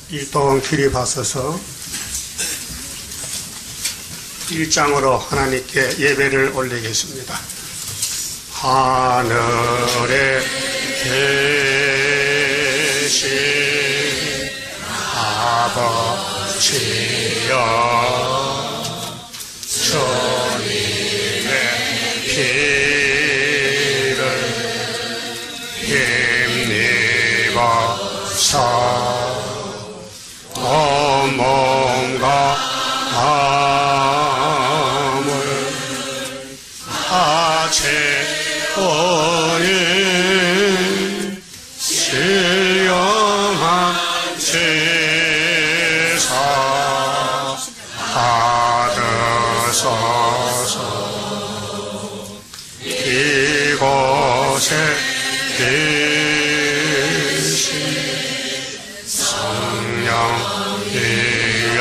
일동 피리바서서 1장으로 하나님께 예배를 올리겠습니다. 하늘에 계신 아버지여, 주님의 피를 힘입어서 몸과 마음을 채우니 신령한 제사 받으소서. 이곳에 계신 성령이여,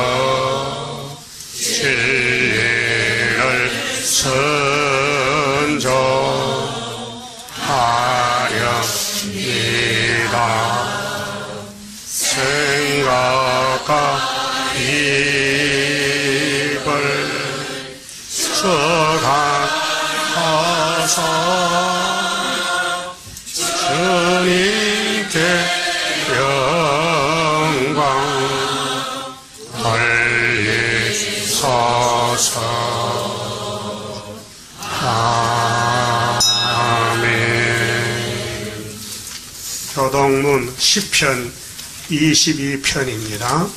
진리를 선전하렵니다. 생각과 입을 수강하사 주님께 영광 돌리소서. 아멘. 교동문 시편 22편입니다.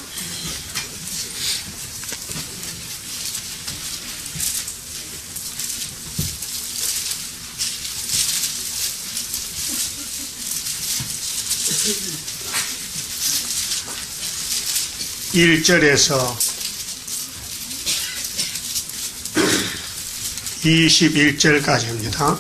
(1) 절에서 21절까지입니다.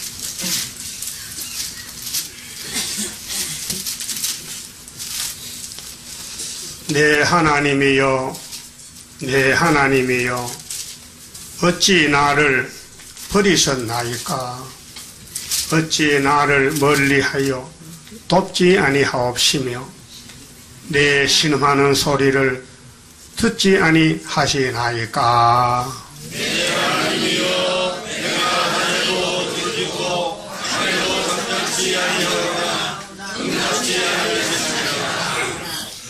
내 하나님이여, 내 하나님이여, 어찌 나를 버리셨나이까? 어찌 나를 멀리하여 돕지 아니하옵시며 내 신음하는 소리를 듣지 아니하시나이까? 내 하나님이여, 내가 하늘도 두드리고 하늘도 감당치 아니하오나 응답지 아니하시나이까?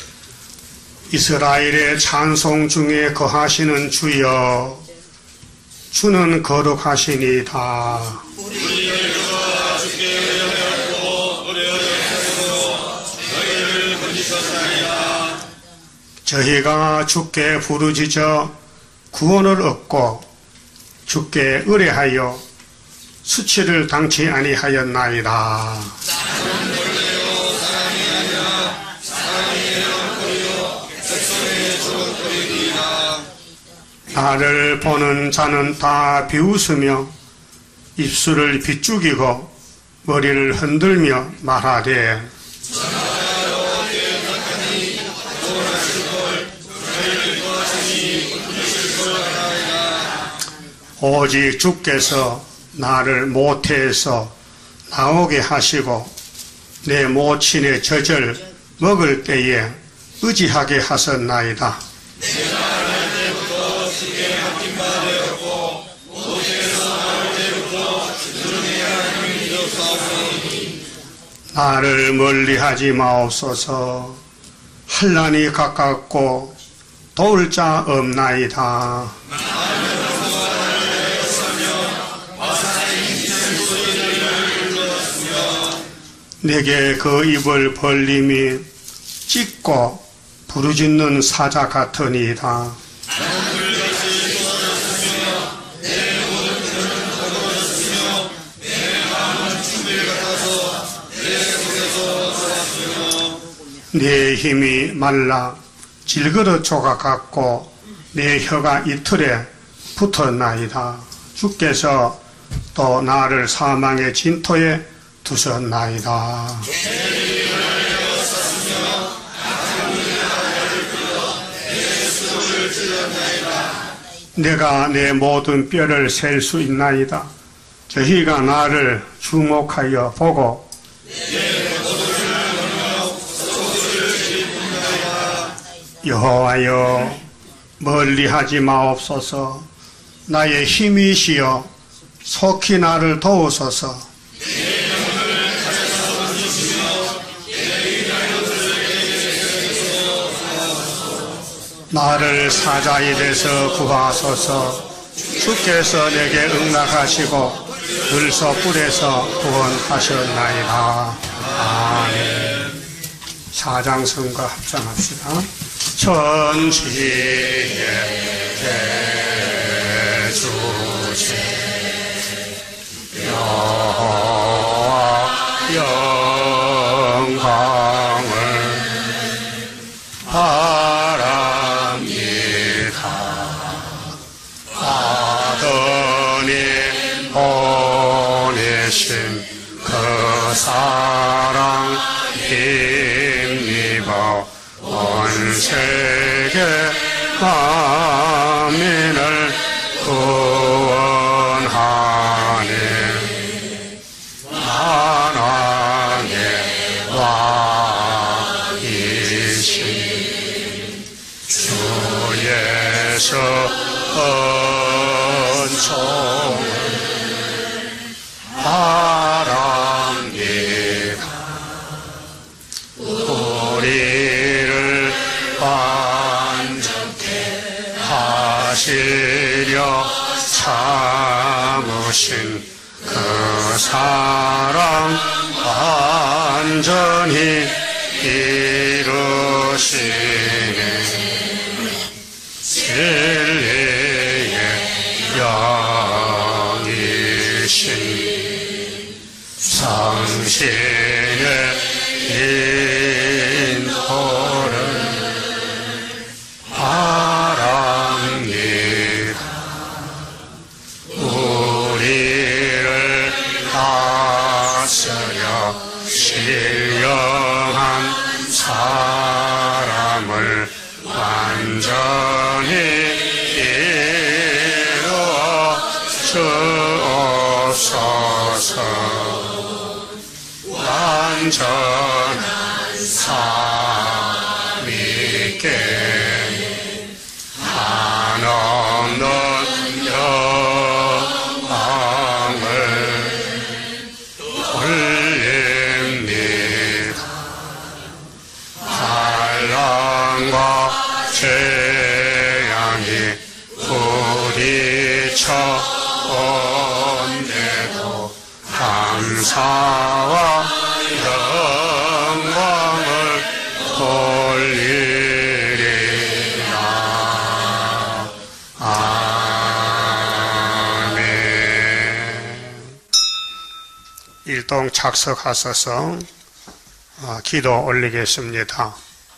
이스라엘의 찬송 중에 거하시는 주여, 주는 거룩하시니이다. 우리의 여호와 주께 의뢰하였고 의뢰하였으므로 너희를 건지셨나이다. 저희가 주께 부르짖어 구원을 얻고 주께 의뢰하여 수치를 당치 아니하였나이다. 나는 원래요 사람이 아니라 사람의 영혼이요 백성의 조건이니라. 나를 보는 자는 다 비웃으며 입술을 비죽이고 머리를 흔들며 말하되 오직 주께서 나를 모태에서 나오게 하시고 내 모친의 젖을 먹을 때에 의지하게 하셨나이다. 내가 날 때부터 주께 맡긴 바 되었고 모태에서 나올 때부터 주님의 하나님을 믿었사오니 나를 멀리하지 마옵소서. 환난이 가깝고 도울 자 없나이다. 내게 그 입을 벌림이 찢고 부르짖는 사자 같으니이다. 내 힘이 말라 질그릇 조각 같고 내 혀가 이틀에 붙었나이다. 주께서 또 나를 사망의 진토에 두셨나이다. 내가 내 모든 뼈를 셀 수 있나이다. 저희가 나를 주목하여 보고 여호와여 멀리하지 마옵소서. 나의 힘이시여 속히 나를 도우소서. 나를 사자일에서 구하소서. 주께서 내게 응답하시고 들소 뿔에서 구원하셨나이다. 아멘. 사장성과 합창합시다. 천지의 대주제 여호와 영광을 바랍니다. 아드님 보내신 그 사랑 힘입어 온 세계 만민을 구원하네. 만왕의 왕이신 주 예수 은총을 바랍니다. 우리를 완전케 하시려 참으신 그 사랑 완전히 이루시네. 진리의 영이신 성신의 인도를 바랍니다. 우리를 다스려 신령한 사람을 완전히 이루어 주옵소서. 완전한 삼위께 한없는 영광을 돌립니다. 환란과 재앙이 부딪혀 온데도 감사와 영광을 돌리리라. 아멘. 일동 착석하셔서 기도 올리겠습니다.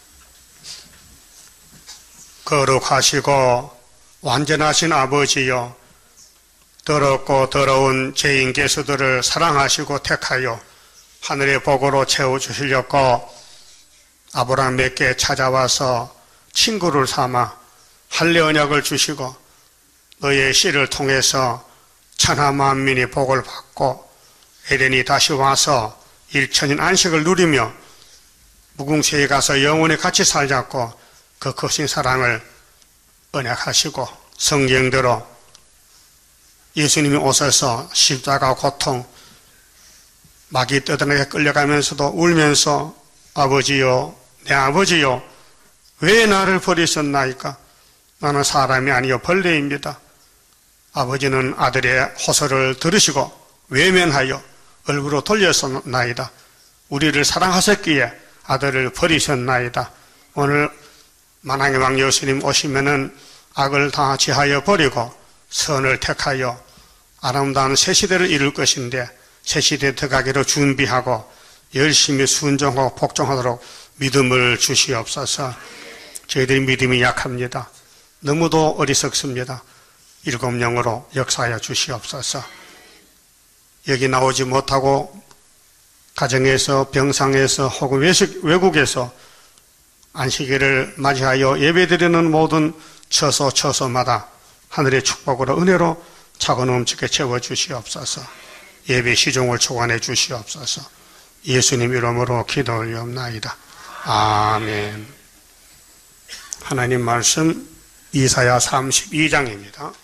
거룩하시고 완전하신 아버지여, 더럽고 더러운 죄인 개수들을 사랑하시고 택하여 하늘의 복으로 채워주시려고 아브라함에게 찾아와서 친구를 삼아 할례 언약을 주시고 너의 씨를 통해서 천하 만민이 복을 받고 에덴이 다시 와서 일천인 안식을 누리며 무궁세에 가서 영원히 같이 살자고 그 크신 사랑을 언약하시고 성경대로 예수님이 오셔서 십자가 고통, 마귀 뜯어내게 끌려가면서도 울면서 아버지요, 내 아버지요, 왜 나를 버리셨나이까? 나는 사람이 아니요 벌레입니다. 아버지는 아들의 호소를 들으시고 외면하여 얼굴로 돌렸었나이다. 우리를 사랑하셨기에 아들을 버리셨나이다. 오늘 만왕의 왕 예수님 오시면은 악을 다 지하여 버리고 선을 택하여 아름다운 새 시대를 이룰 것인데 새 시대에 들어가기로 준비하고 열심히 순종하고 복종하도록 믿음을 주시옵소서. 저희들이 믿음이 약합니다. 너무도 어리석습니다. 일곱 영으로 역사하여 주시옵소서. 여기 나오지 못하고 가정에서 병상에서 혹은 외국에서 안식일을 맞이하여 예배드리는 모든 처소마다 하늘의 축복으로 은혜로 차고 넘치게 채워주시옵소서. 예배 시종을 초관해 주시옵소서. 예수님 이름으로 기도 올리옵나이다. 아멘. 하나님 말씀 이사야 32장입니다.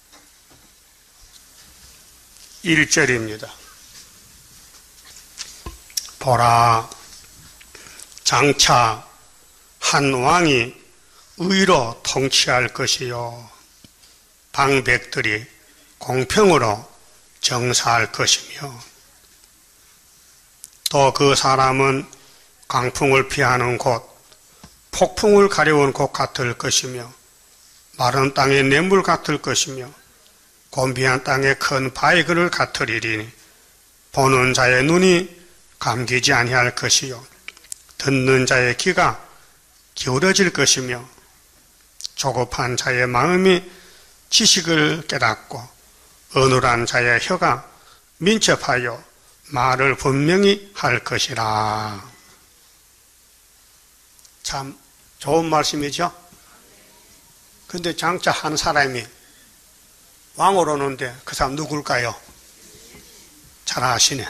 1절입니다. 보라, 장차 한 왕이 의로 통치할 것이요 방백들이 공평으로 정사할 것이며 또 그 사람은 강풍을 피하는 곳, 폭풍을 가려운 곳 같을 것이며 마른 땅의 냇물 같을 것이며 곤비한 땅의 큰 바위그를 같으리니 보는 자의 눈이 감기지 아니할 것이요 듣는 자의 귀가 기울어질 것이며 조급한 자의 마음이 지식을 깨닫고 어눌한 자의 혀가 민첩하여 말을 분명히 할 것이라. 참 좋은 말씀이죠? 근데 장차 한 사람이 왕으로 오는데 그 사람 누굴까요? 잘 아시네.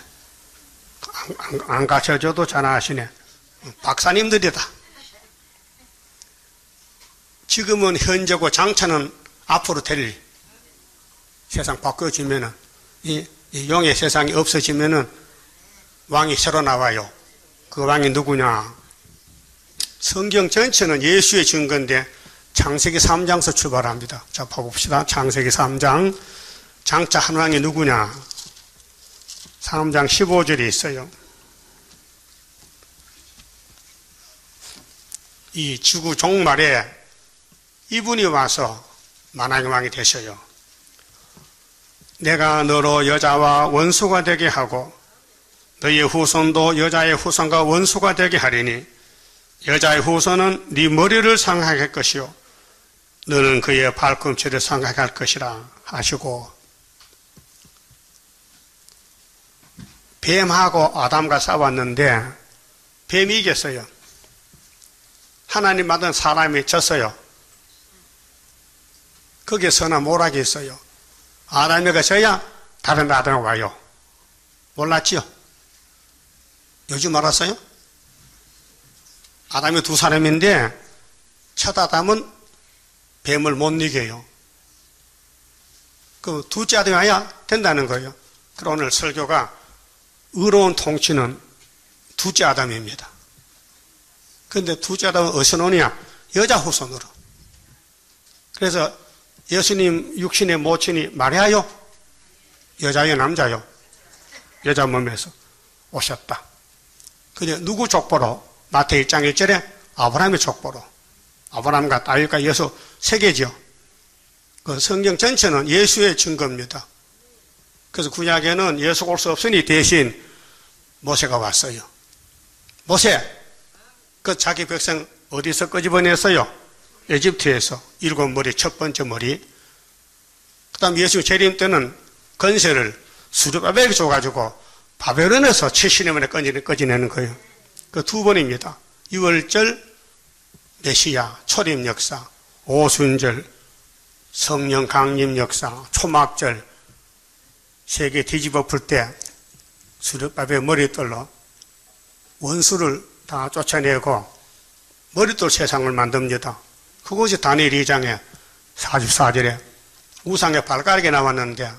안 가르쳐줘도 잘 아시네. 박사님들이다. 지금은 현재고 장차는 앞으로 될 세상 바뀌어지면은 이 영의 세상이 없어지면은 왕이 새로 나와요. 그 왕이 누구냐? 성경 전체는 예수의 증거인데 창세기 3장에서 출발합니다. 자, 봐봅시다. 창세기 3장. 장차 한 왕이 누구냐? 3장 15절이 있어요. 이 지구 종말에 이분이 와서 만왕의 왕이 되셔요. 내가 너로 여자와 원수가 되게 하고 너의 후손도 여자의 후손과 원수가 되게 하리니 여자의 후손은 네 머리를 상하게 할 것이요 너는 그의 발꿈치를 상하게 할 것이라 하시고 뱀하고 아담과 싸웠는데 뱀이 이겼어요. 하나님 만든 사람이 졌어요. 거기에 선한 모락이 있어요. 아담이가 져야 다른 아담이 와요. 몰랐지요? 요즘 알았어요? 아담이 두 사람인데 첫 아담은 뱀을 못 이겨요. 그 둘째 아담이 와야 된다는 거예요. 그럼 오늘 설교가 의로운 통치는 둘째 아담입니다. 그런데 둘째 아담은 어디서 오느냐? 여자 후손으로. 그래서 예수님 육신의 모친이 마리아요? 여자요, 남자요? 여자 몸에서 오셨다. 근데 누구 족보로? 마태 1장 1절에 아브라함의 족보로. 아브라함과 다윗과 이어서 세계죠. 그 성경 전체는 예수의 증거입니다. 그래서 구약에는 예수가 올 수 없으니 대신 모세가 왔어요. 모세, 그 자기 백성 어디서 끄집어냈어요? 에집트에서 7머리 첫 번째 머리. 그 다음 예수 재림 때는 건세를 수르바벨에게 줘가지고 바벨론에서 70년 만에 꺼지내는 거예요. 그 두 번입니다. 유월절 메시아 초림 역사, 오순절 성령 강림 역사, 초막절 세계 뒤집어 풀 때 수르바벨 머리돌로 원수를 다 쫓아내고 머리돌 세상을 만듭니다. 그것이 다니엘 2장에 44절에 우상의 발가락이 나왔는데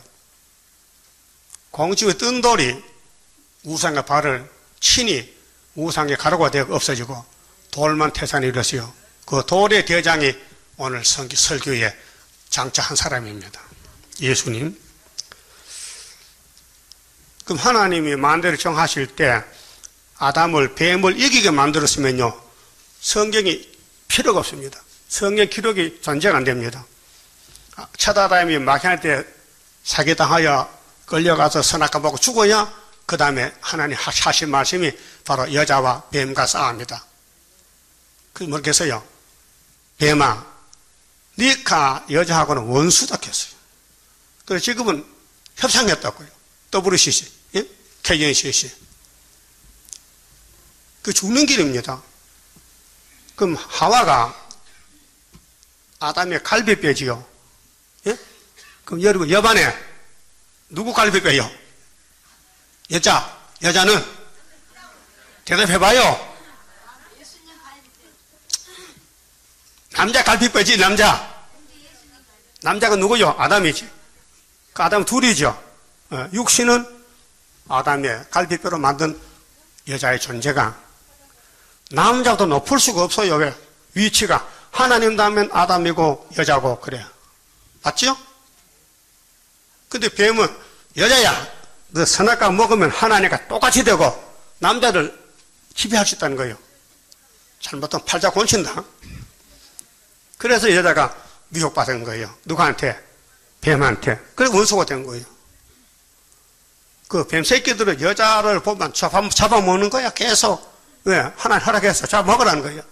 공주의 뜬 돌이 우상의 발을 치니 우상의 가루가 되어 없어지고 돌만 태산이 이뤘어요. 그 돌의 대장이 오늘 설교에 장차 한 사람입니다. 예수님. 그럼 하나님이 만대를 정하실 때 아담을 뱀을 이기게 만들었으면요 성경이 필요가 없습니다. 성경 기록이 존재가 안 됩니다. 첫 아담이 마귀할 때 사기당하여 끌려가서 선악과 먹고 죽어야 그 다음에 하나님 하신 말씀이 바로 여자와 뱀과 싸웁니다. 그게 뭐겠어요? 뱀아, 니가 여자하고는 원수다 했어요. 그래서 지금은 협상했다고요. WCC, 예? KNCC. 그 죽는 길입니다. 그럼 하와가 아담의 갈비뼈지요. 예? 그럼 여러분 여반에 누구 갈비뼈요? 여자는 대답해봐요. 남자 갈비뼈지, 남자. 남자가 누구요? 아담이지. 그 아담 둘이죠. 육신은 아담의 갈비뼈로 만든 여자의 존재가 남자보다 높을 수가 없어요. 왜? 위치가 하나님 다음엔 아담이고 여자고 그래요. 맞죠? 근데 뱀은 여자야, 너 선악과 먹으면 하나님과 똑같이 되고 남자를 지배할 수 있다는 거예요. 잘못하면 팔자 곤친다. 그래서 여자가 미혹받은 거예요. 누구한테? 뱀한테. 그래서 원수가 된 거예요. 그 뱀 새끼들은 여자를 보면 잡아먹는 거야, 계속. 왜? 하나님 허락해서 잡아먹으라는 거예요.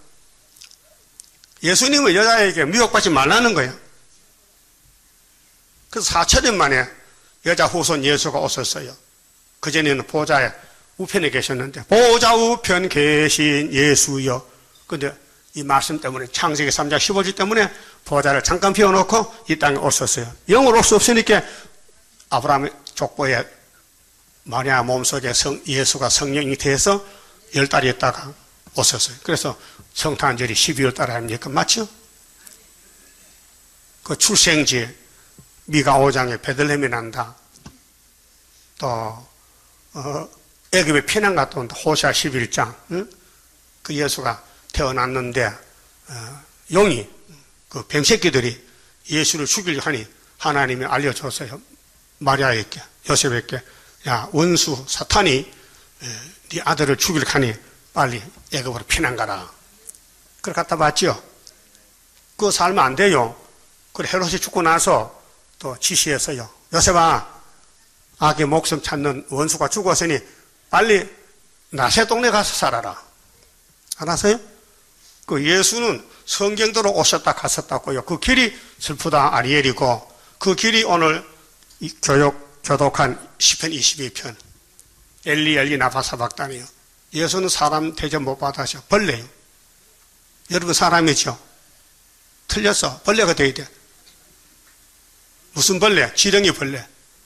예수님은 여자에게 미혹받지 말라는 거예요. 그래서 4천년 만에 여자 후손 예수가 오셨어요. 그전에는 보좌의 우편에 계셨는데, 보좌 우편 계신 예수여. 근데 이 말씀 때문에, 창세기 3장 15절 때문에 보좌를 잠깐 비워놓고 이 땅에 오셨어요. 영으로 올 수 없으니까 아브라함의 족보에 마리아 몸속에 예수가 성령이 돼서 10달이 있다가 오셨어요. 그래서 성탄절이 12월 달 아닙니까? 맞죠? 그 출생지 미가 5장에 베들레헴이 난다. 또 애굽에 피난 갔다 온다. 호시아 11장. 응? 그 예수가 태어났는데 용이 그 뱀새끼들이 예수를 죽이려 하니 하나님이 알려줬어요. 마리아에게, 요셉에게. 야, 원수 사탄이 네 아들을 죽이려 하니 빨리 애굽으로 피난 가라. 그걸 갖다 봤죠. 그거 살면 안 돼요. 그래 헤롯이 죽고 나서 또 지시했어요. 요셉아, 아기 목숨 찾는 원수가 죽었으니 빨리 나세 동네 가서 살아라. 알았어요? 그 예수는 성경대로 오셨다 갔었다고요. 그 길이 슬프다 아리엘이고 그 길이 오늘 교독한 시편 22편 엘리 엘리 나바사박단이요. 예수는 사람 대접 못 받아서 벌레요. 여러분 사람이죠. 틀렸어. 벌레가 돼야 돼. 무슨 벌레? 지렁이 벌레.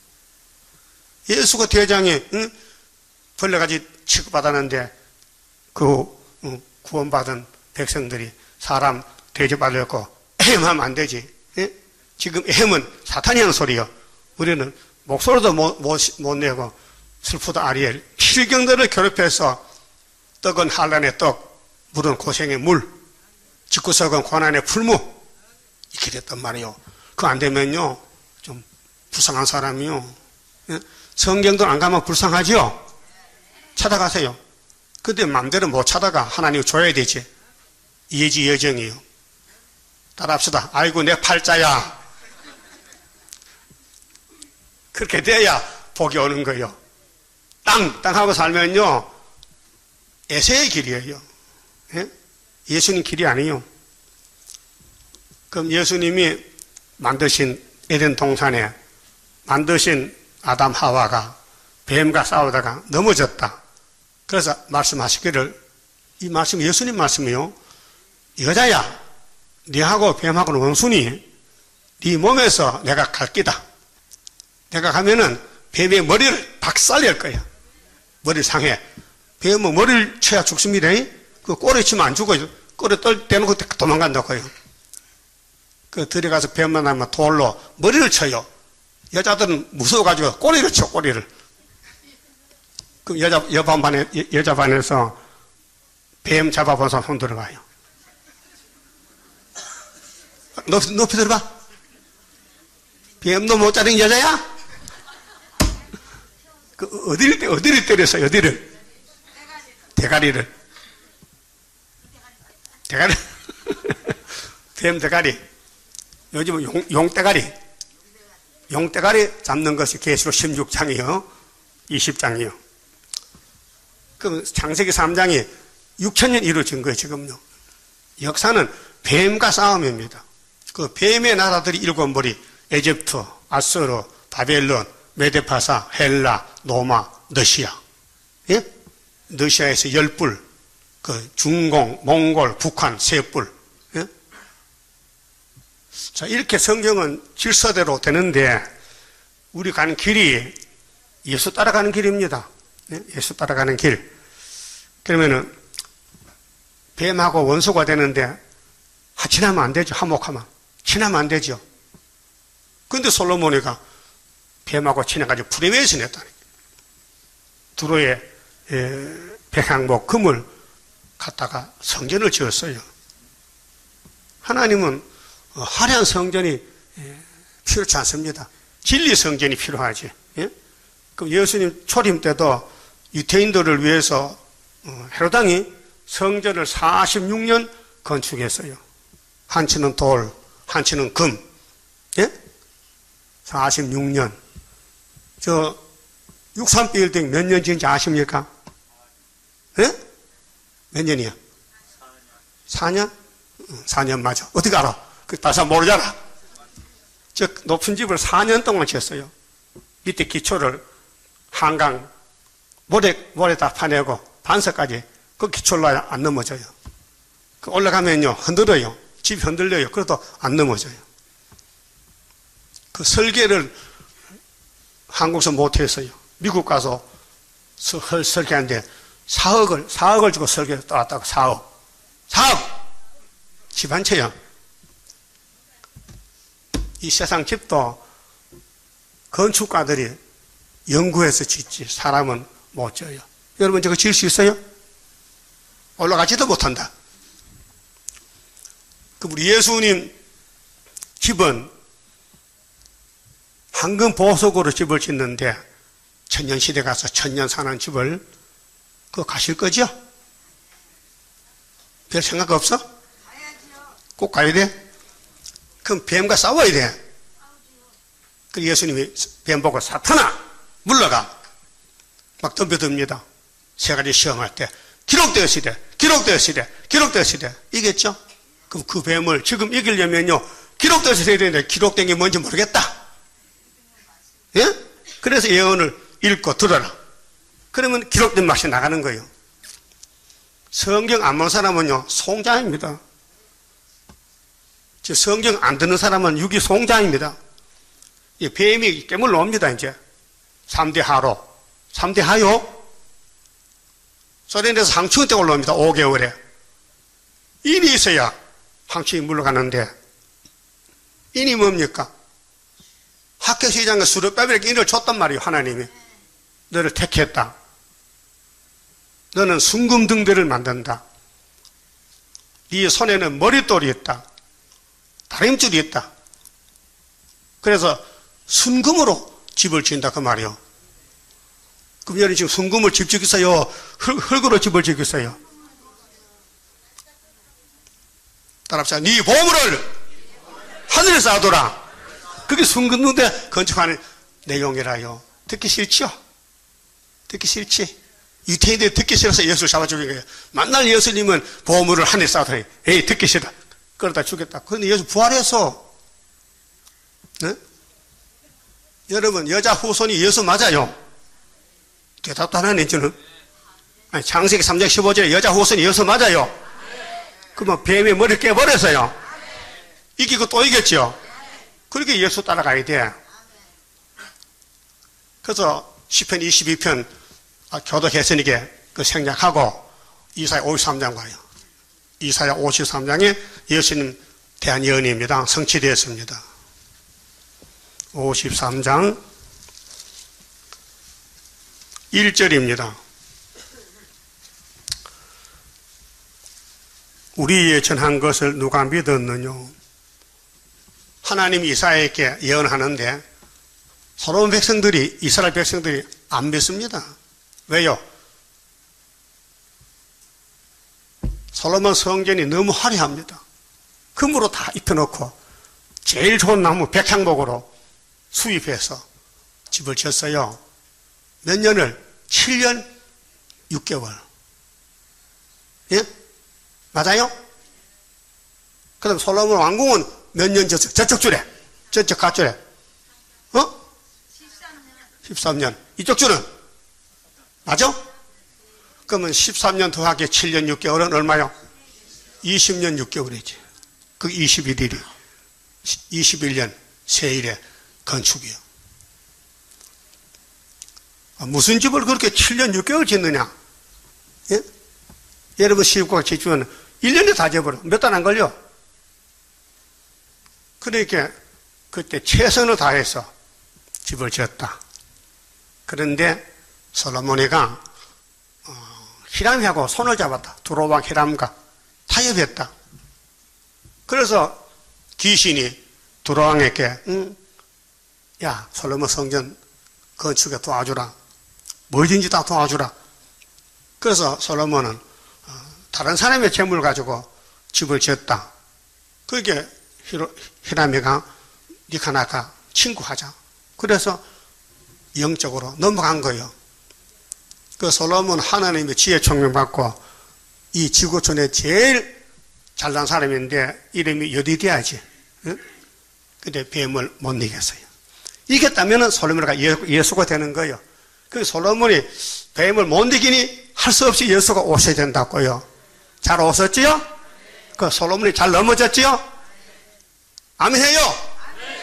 예수가 대장에 벌레같이 취급받았는데 그 구원받은 백성들이 사람 대접받으려고 에헴하면 안 되지. 예? 지금 에헴은 사탄이 하는 소리요. 우리는 목소리도 못 내고 슬프다 아리엘. 필경들을 괴롭혀서 떡은 한란의 떡, 물은 고생의 물, 집구석은 고난의 풀무 이렇게 됐단 말이에요. 그거 안 되면요 좀 불쌍한 사람이요. 예? 성경도 안 가면 불쌍하죠? 찾아가세요. 근데 마음대로 못 찾아가. 하나님 줘야 되지. 예지 여정이요. 따라합시다. 아이고 내 팔자야. 그렇게 돼야 복이 오는 거예요. 땅 하고 살면요 에세의 길이에요. 예? 예수님 길이 아니에요. 그럼 예수님이 만드신 에덴 동산에 만드신 아담 하와가 뱀과 싸우다가 넘어졌다. 그래서 말씀하시기를, 이 말씀 예수님 말씀이요. 여자야, 네하고 뱀하고는 원수니 네 몸에서 내가 갈 끼다. 내가 가면은 뱀의 머리를 박살낼 거야. 머리 상해. 뱀은 머리를 쳐야 죽습니다. 그 꼬리 치면 안 죽어요. 꼬리 떼놓고 도망간다고요. 그 들어가서 뱀 만나면 돌로 머리를 쳐요. 여자들은 무서워가지고 꼬리를 쳐, 꼬리를. 그 여자 반에서 뱀 잡아본 사람 손 들어가요. 높이 들어봐. 뱀도 못 자른 여자야? 그 어디를 때렸어요? 어디를? 대가리를. 뱀 대가리. 요즘은 용대가리. 용대가리 잡는 것이 계시록 16장이요. 20장이요. 그럼 창세기 3장이 6천년 이루어진 거예요, 지금요. 역사는 뱀과 싸움입니다. 그 뱀의 나라들이 7머리, 에집트, 아스르, 바벨론, 메데파사, 헬라, 로마, 러시아. 예? 러시아에서 10뿔, 그 중공, 몽골, 북한 3뿔. 예? 자, 이렇게 성경은 질서대로 되는데 우리 가는 길이 예수 따라가는 길입니다. 예? 예수 따라가는 길. 그러면은 뱀하고 원수가 되는데 친하면 안 되죠. 한몫하면. 친하면 안 되죠. 근데 솔로몬이가 뱀하고 친해가지고 프리메이션 했다니. 두로에 백향목 금을 갖다가 성전을 지었어요. 하나님은 화려한 성전이 필요치 않습니다. 진리 성전이 필요하지. 예? 그럼 예수님 초림 때도 유태인들을 위해서 헤로당이 성전을 46년 건축했어요. 한치는 돌, 한치는 금. 예? 46년. 저 63빌딩 몇 년 지은지 아십니까? 예? 몇 년이야? 4년? 4년 맞아. 어떻게 알아? 그 다시 모르잖아. 저 높은 집을 4년 동안 지었어요. 밑에 기초를 한강 모래다 파내고 반석까지 그 기초로 안 넘어져요. 그 올라가면요 흔들어요. 집이 흔들려요. 그래도 안 넘어져요. 그 설계를 한국에서 못했어요. 미국 가서 설계하는데 4억을 주고 설계를 따왔다고. 4억 집 한 채요. 이 세상 집도 건축가들이 연구해서 짓지 사람은 못 져요. 여러분 저거 지을 수 있어요? 올라가지도 못한다. 그 우리 예수님 집은 황금 보석으로 집을 짓는데 천년시대 가서 천년 사는 집을 그거 가실 거죠? 별 생각 없어? 꼭 가야 돼? 그럼 뱀과 싸워야 돼. 그 예수님이 뱀 보고 사탄아 물러가 막 덤벼듭니다. 세 가지 시험할 때 기록되었으되 이겼죠? 그럼 그 뱀을 지금 이기려면요 기록되었어야 되는데 기록된 게 뭔지 모르겠다. 예? 그래서 예언을 읽고 들어라. 그러면 기록된 맛이 나가는 거예요. 성경 안 보는 사람은요 송장입니다. 성경 안 듣는 사람은 육이 송장입니다. 뱀이 깨물러 옵니다. 이제 3대 하로 3대 하요 소련에서 상추 때 올라옵니다. 5개월에 인이 있어야 상추이 물러가는데 인이 뭡니까? 학교 시장에 수르바벨에게 인을 줬단 말이에요. 하나님이 너를 택했다. 너는 순금등대를 만든다. 네 손에는 머릿돌이 있다. 다림줄이 있다. 그래서 순금으로 집을 지은다 그 말이요. 그럼 여러분 지금 순금을 집 짓겠어요? 흙으로 집을 짓겠어요? 따라합시다. 네 보물을 하늘에 쌓아둬라. 그게 순금등대 건축하는 내용이라요. 듣기 싫죠? 듣기 싫지? 유태인들이 듣기 싫어서 예수를 잡아 죽인 거예요. 만날 예수님은 보물을 하늘에 쌓아둬라. 에이 듣기 싫다. 그러다 죽겠다. 그런데 예수 부활해서 네? 여러분 여자 후손이 예수 맞아요? 대답도 안 하네 이제는. 아니, 창세기 3장 15절에 여자 후손이 예수 맞아요? 그러면 뱀의 머리를 깨버렸어요. 이기고 또 이겼죠? 그렇게 예수 따라가야 돼. 그래서 시편 22편 교도 개선이게 그 생략하고 이사야 53장 가요. 이사야 53장에 예수님 대한 예언입니다. 성취되었습니다. 53장 1절입니다. 우리의 전한 것을 누가 믿었느냐? 하나님이 이사야에게 예언하는데 서러운 백성들이 이스라엘 백성들이 안 믿습니다. 왜요? 솔로몬 성전이 너무 화려합니다. 금으로 다 입혀놓고 제일 좋은 나무 백향목으로 수입해서 집을 지었어요. 몇 년을? 7년 6개월. 예? 맞아요? 그 다음 솔로몬 왕궁은 몇 년 지었어요? 저쪽 줄에, 저쪽 가줄에 13년. 이쪽 줄은? 맞아? 그러면 13년 더하기 7년 6개월은 얼마요? 20년 6개월이지. 그 21일이 21년 세일에 건축이요. 무슨 집을 그렇게 7년 6개월 짓느냐? 예? 여러분 시집가가 짓으면 1년에 다 지어버려. 몇 달 안 걸려. 그러니까 그때 최선을 다해서 집을 지었다. 그런데 솔로몬이가 히람하고 손을 잡았다. 두로왕 히람과 타협했다. 그래서 귀신이 두로왕에게 야, 솔로몬 성전 건축에 도와주라. 뭐든지 다 도와주라. 그래서 솔로몬은 다른 사람의 재물을 가지고 집을 지었다. 그게 히람이가 니카나가 친구하자. 그래서 영적으로 넘어간 거예요. 그 솔로몬 하나님의 지혜 총명 받고 이 지구촌에 제일 잘난 사람인데 이름이 여디디아지. 근데 뱀을 못 이겼어요. 이겼다면 솔로몬이가 예수가 되는 거예요. 그 솔로몬이 뱀을 못 이기니 할 수 없이 예수가 오셔야 된다고요. 잘 오셨지요? 그 솔로몬이 잘 넘어졌지요? 아멘해요?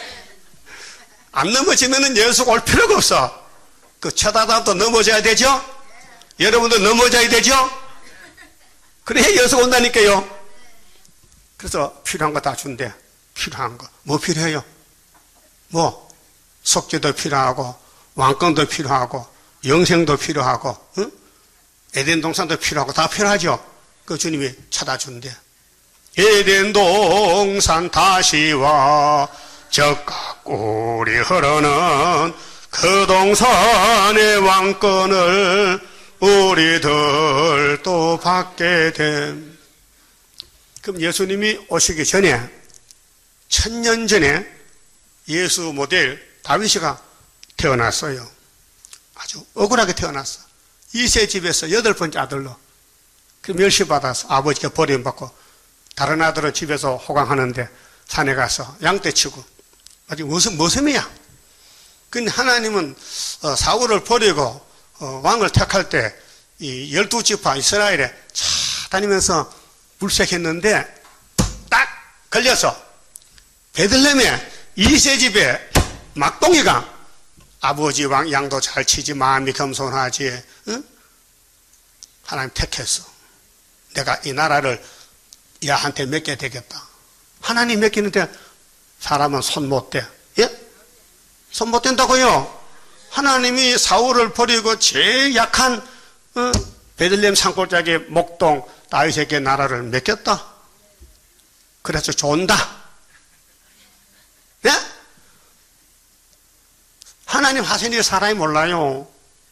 안 넘어지면 예수가 올 필요가 없어. 그 쳐다봐도 넘어져야 되죠? 여러분도 넘어져야 되죠? 그래 예수가 온다니까요. 그래서 필요한 거 다 준대. 필요한 거. 뭐 필요해요? 뭐 속죄도 필요하고 왕권도 필요하고 영생도 필요하고 에덴 동산도 필요하고 다 필요하죠. 그 주님이 찾아준대. 에덴 동산 다시와 적과 꿀이 흐르는 그 동산의 왕권을 우리들 또 받게 됨. 그럼 예수님이 오시기 전에 1000년 전에 예수 모델 다윗이가 태어났어요. 아주 억울하게 태어났어. 2세 집에서 8번째 아들로. 그 멸시받아서 아버지가 버림받고 다른 아들은 집에서 호강하는데 산에 가서 양떼 치고 아주 머슴이야. 근데 하나님은 사울을 버리고 왕을 택할 때 이 12지파 이스라엘에 차 다니면서 물색했는데 딱 걸려서 베들레헴에 2세 집에 막동이가 아버지 왕 양도 잘 치지 마음이 겸손하지. 응? 하나님 택했어. 내가 이 나라를 야한테 맡게 되겠다. 하나님 맡기는데 사람은 손 못 대. 예? 손 못 댄다고요? 하나님이 사울을 버리고 제일 약한 베들레헴 산골짜기 목동 다윗에게 나라를 맡겼다. 그래서 좋은다. 예? 하나님 하신 일 사람이 몰라요.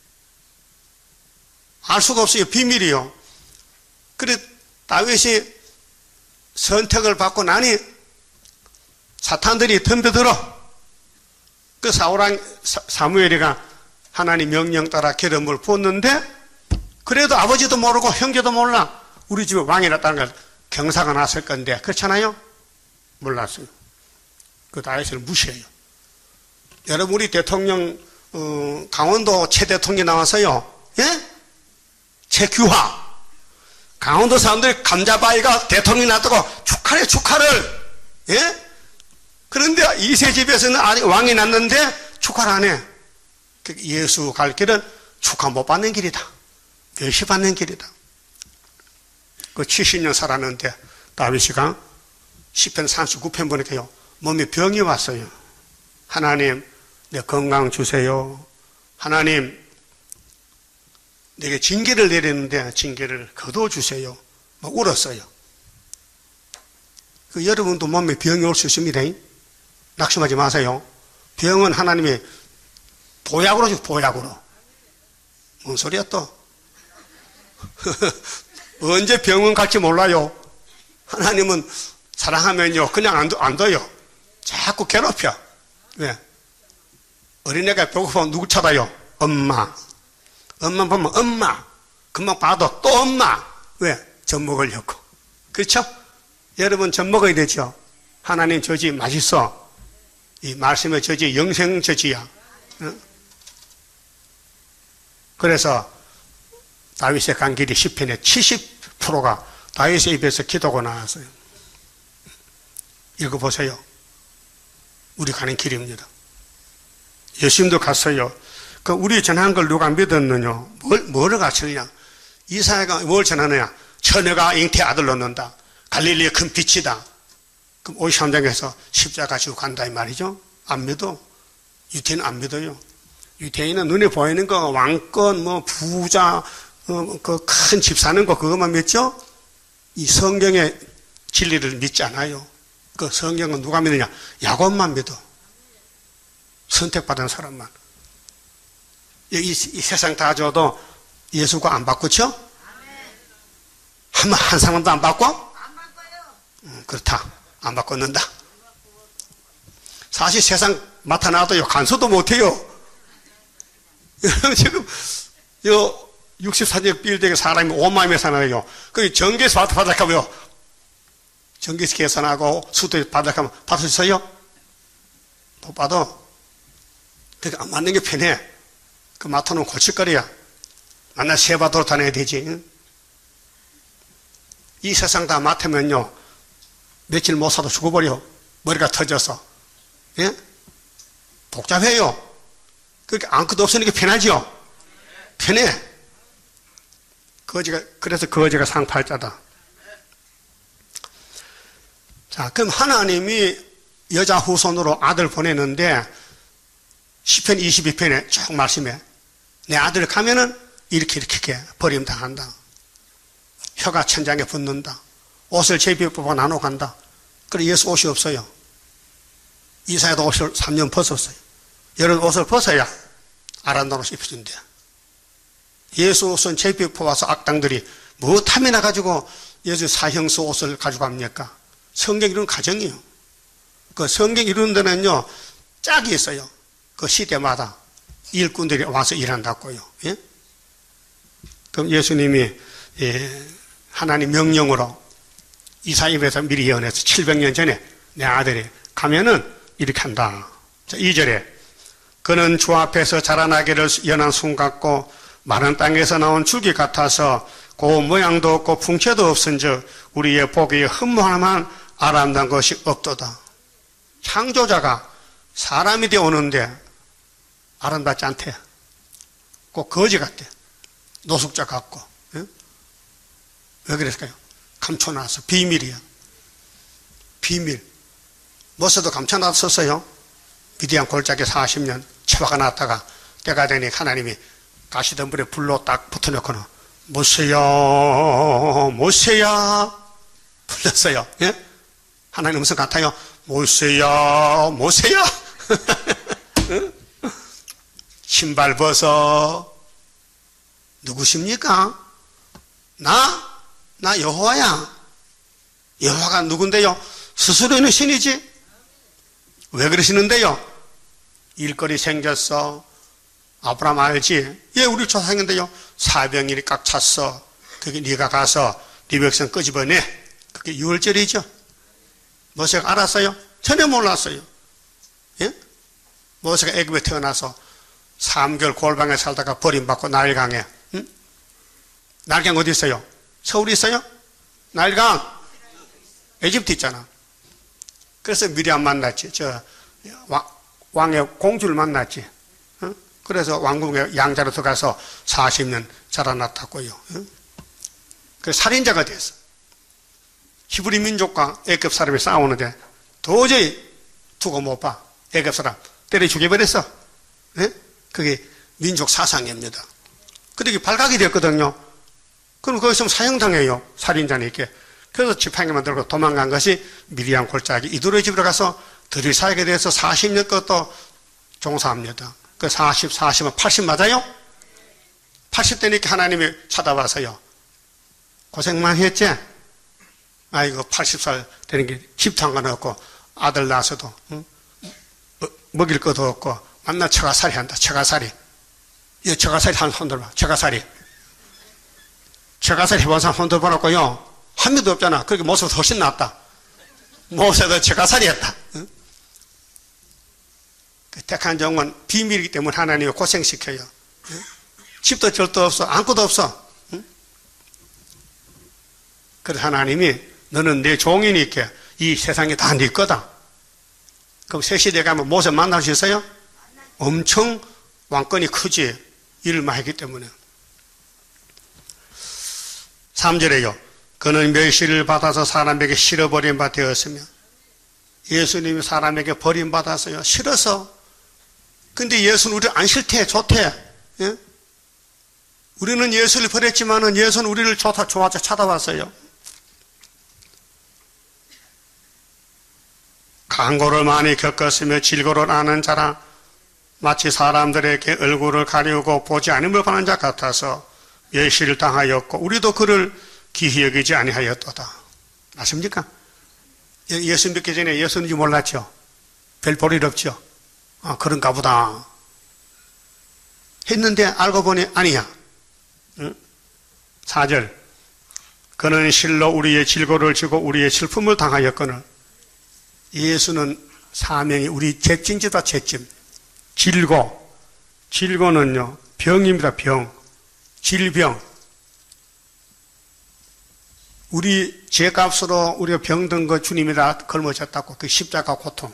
알 수가 없어요. 비밀이요. 그래 다윗이 선택을 받고 나니 사탄들이 덤벼들어. 그 사울왕 사무엘이가 하나님 명령 따라 기름을 부었는데 그래도 아버지도 모르고 형제도 몰라. 우리 집에 왕이 났다는 걸 경사가 났을 건데 그렇잖아요? 몰랐어요. 그 다윗을 무시해요. 여러분 우리 대통령 강원도 최 대통령이 나와서요. 예? 최규하. 강원도 사람들이 감자바위가 대통령이 났다고 축하를. 예? 그런데 2세 집에서는 아직 왕이 났는데 축하를 안 해. 예수 갈 길은 축하 못 받는 길이다. 멸시받는 길이다. 그 70년 살았는데 다윗이가 시편 39편 보니까요. 몸에 병이 왔어요. 하나님 내 건강 주세요. 하나님 내게 징계를 내리는데 징계를 거두어 주세요. 막 울었어요. 그 여러분도 몸에 병이 올 수 있습니다. 낙심하지 마세요. 병은 하나님이 보약으로 줘, 보약으로. 뭔 소리야 또? 언제 병원 갈지 몰라요. 하나님은 사랑하면요 그냥 안 둬요. 자꾸 괴롭혀. 왜? 어린애가 배고프면 누구 찾아요? 엄마. 엄마 보면 엄마. 금방 봐도 또 엄마. 왜? 젖 먹으려고. 그렇죠? 여러분 젖 먹어야 되죠. 하나님 젖이 맛있어. 이 말씀의 젖이 영생 젖이야. 응? 그래서 다윗의 간 길이 시편의 70%가 다윗의 입에서 기도가 나왔어요. 읽어보세요. 우리 가는 길입니다. 예수님도 갔어요. 그 우리 전한 걸 누가 믿었느냐? 뭐를 가르치느냐? 이사야가 뭘 전하느냐? 처녀가 잉태 아들 낳는다. 갈릴리의 큰 빛이다. 그럼 53장에서 십자가 지고 간다 이 말이죠. 안 믿어. 유태인은 안 믿어요. 유태인은 눈에 보이는 거 왕권 뭐 부자 그 큰 집 사는 거 그것만 믿죠. 이 성경의 진리를 믿지 않아요. 그 성경은 누가 믿느냐? 야곱만 믿어. 선택받은 사람만. 이 세상 다 줘도 예수가 안 바꾸죠? 한 사람도 안 바꿔? 안 바꿔요. 그렇다. 안 바꿨는다. 사실 세상 나타나도 간수도 못해요. 여러분 지금 64년 빌딩에 사람이 5만 명 사나요. 그 전기에서 받아가고요. 전기에서 계산하고 수도에서 받아가면 받을 수 있어요? 못 받아. 그러니까 안 맞는 게 편해. 그 맡아놓으면 골칫거리야. 만날 세바도로 다녀야 되지. 이 세상 다 맡으면요. 며칠 못 살아 죽어버려. 머리가 터져서. 예? 복잡해요. 그러니까 아무것도 없으니까 편하죠? 편해. 그래서 거지가 상팔자다. 자, 그럼 하나님이 여자 후손으로 아들 보내는데, 시편 22편에 쭉 말씀해. 내 아들 가면은 이렇게 버림당한다. 혀가 천장에 붙는다. 옷을 제비에 뽑아 나눠 간다. 그래 예수 옷이 없어요. 이사야도 옷을 3년 벗었어요. 이런 옷을 벗어야 아름다운 옷을 입혀준대. 예수 옷은 제비에 뽑아서 악당들이 뭐 탐이나 가지고 예수 사형수 옷을 가지고 갑니까? 성경 이루는 가정이에요. 그 성경 이루는 데는요 짝이 있어요. 그 시대마다 일꾼들이 와서 일한다고요. 예? 그럼 예수님이 하나님 명령으로 이사야에서 미리 예언해서 700년 전에 내 아들이 가면은 이렇게 한다. 자, 2절에 그는 주 앞에서 자라나기를 연한 순 같고 마른 땅에서 나온 줄기 같아서 그 모양도 없고 풍채도 없은즉 우리의 보기에 흠모하만 아름다운 것이 없도다. 창조자가 사람이 되어 오는데 아름답지 않대. 꼭 거지 같대. 노숙자 같고. 예? 왜 그랬을까요? 감춰놔서 비밀이야. 비밀. 모세도 감춰놨었어요. 미디안 골짜기 40년 처박아 놨다가 때가 되니 하나님이 가시덤불에 불로 딱 붙어놓고는 모세야 모세야 불렀어요. 예? 하나님 무슨 같아요? 모세야 모세야 신발 벗어. 누구십니까? 나 여호와야. 여호와가 누군데요? 스스로는 신이지. 왜 그러시는데요? 일거리 생겼어. 아브라함 알지? 예, 우리 조상인데요. 사병일이 꽉 찼어. 그게 네가 가서 네 백성 끄집어내. 그게 6월절이죠. 모세가 알았어요? 전혀 몰랐어요. 예? 모세가 애굽에 태어나서 3개월 골방에 살다가 버림받고 나일강에. 응? 나일강 어디 있어요? 서울에 있어요? 나일강 에집트 있잖아. 그래서 미리암 만났지. 왕의 공주를 만났지. 응? 그래서 왕궁에 양자로 들어가서 40년 자라났다고요. 응? 그래서 살인자가 됐어. 히브리 민족과 애굽 사람이 싸우는데 도저히 두고 못 봐. 애굽 사람 때려 죽여버렸어. 네? 그게 민족 사상입니다. 그렇게 발각이 됐거든요. 그럼 거기서 사형당해요. 살인자니까. 그래서 지팡이만 들고 도망간 것이 미리암 골짜기 이두로의 집으로 가서 들이 살게 돼서 40년 것도 종사합니다. 그 40은 80 맞아요? 80대니까 하나님이 찾아와서요. 고생만 했지? 아이고 80살 되는 게 집도 한 건 없고 아들 낳아서도 응? 먹일 것도 없고 만나 처가살이 한다. 처가살이. 이 처가살이 한 손 들어봐. 처가살이. 처가살이 해본 사람 손 들어보라고요. 한 명도 없잖아. 그렇게 모습도 훨씬 낫다. 모세도 처가살이 했다. 응? 그 택한 종은 비밀이기 때문에 하나님이 고생시켜요. 응? 집도 절도 없어. 아무것도 없어. 응? 그래서 하나님이 너는 내 종이니까 이 세상이 다 네 거다. 그럼 새 시대에 가면 모세 만날 수 있어요? 엄청 왕권이 크지. 일을 많이 했기 때문에. 3절에요. 그는 멸시를 받아서 사람에게 실어버린 바 되었으며 예수님이 사람에게 버림받았어요. 싫어서. 근데 예수는 우리를 안 싫대, 좋대. 예? 우리는 예수를 버렸지만은 예수는 우리를 좋아서 찾아왔어요. 강고를 많이 겪었으며 질고를 아는 자라 마치 사람들에게 얼굴을 가리우고 보지 않음을 바라는 자 같아서 멸시를 당하였고 우리도 그를 기히 여기지 아니하였도다. 맞습니까? 예수 믿기 전에 예수인지 몰랐죠? 별 볼일 없죠? 아, 그런가 보다 했는데 알고 보니 아니야. 응? 4절 그는 실로 우리의 질고를 지고 우리의 슬픔을 당하였거늘. 예수는 사명이 우리 죄짐지다. 죄짐. 질고는요 병입니다. 병. 질병. 우리 죄값으로 우리가 병든 거 주님이 다 걸머졌다고. 그 십자가 고통.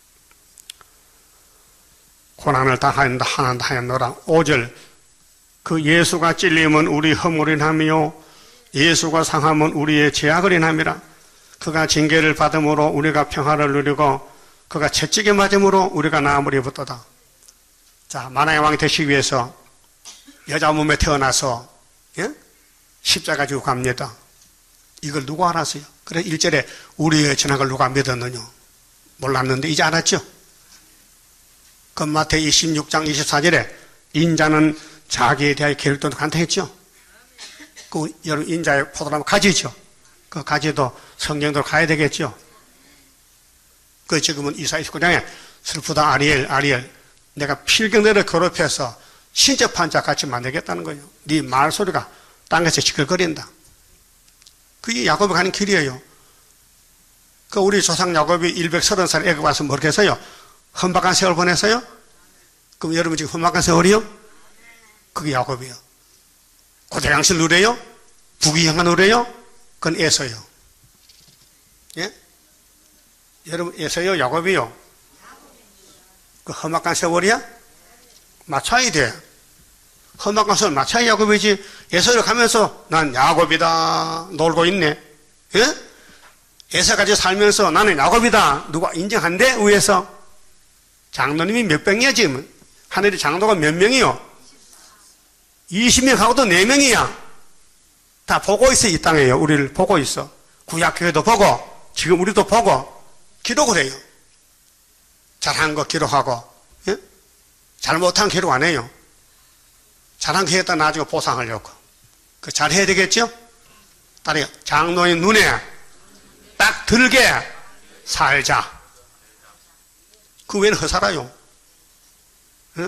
고난을 당하였노라. 5절 그 예수가 찔림은 우리 허물을 인하며 예수가 상함은 우리의 죄악을 인함이라. 그가 징계를 받음으로 우리가 평화를 누리고 그가 채찍에 맞음으로 우리가 나음을 입었도다. 자, 만왕의 왕이 되시기 위해서 여자 몸에 태어나서 예? 십자가 지고 갑니다. 이걸 누가 알았어요? 그래 1절에 우리의 전학을 누가 믿었느냐? 몰랐는데 이제 알았죠? 그 마태복음 26장 24절에 인자는 자기에 대하여 계획도 간단했죠? 그 여러분 인자의 포도나무 가지죠? 그 가지도 성경대로 가야 되겠죠? 그 지금은 이사야 29장에 슬프다 아리엘 내가 필경대로 괴롭혀서 신접한 자 같이 만들겠다는 거예요. 네 말소리가 땅에서 시끌거린다. 그게 야곱이 가는 길이에요. 그 우리 조상 야곱이 130살 애가 와서 뭐렇게 해서요? 험박한 세월 보냈어요? 그럼 여러분 지금 험박한 세월이요? 그게 야곱이요. 고대양실 누려요? 부귀영화 누려요? 그건 에서요. 예? 여러분 에서요? 야곱이요? 그 험악한 세월이야? 맞춰야 돼. 험악한 세월 맞춰야 야곱이지. 에서를 가면서 난 야곱이다 놀고 있네. 예? 에서까지 살면서 나는 야곱이다 누가 인정한대? 위에서 장로님이 몇 병이야 지금? 하늘의 장로가 몇 명이요? 20명하고도 4명이야. 다 보고 있어. 이 땅에요. 우리를 보고 있어. 구약교회도 보고 지금 우리도 보고 기록을 해요. 잘한 거 기록하고 예? 잘못한 기록 안 해요. 잘한 거 했다 나중에 보상하려고. 그 잘해야 되겠죠? 딸이 장로의 눈에 딱 들게 살자. 그 외에는 허살아요. 예?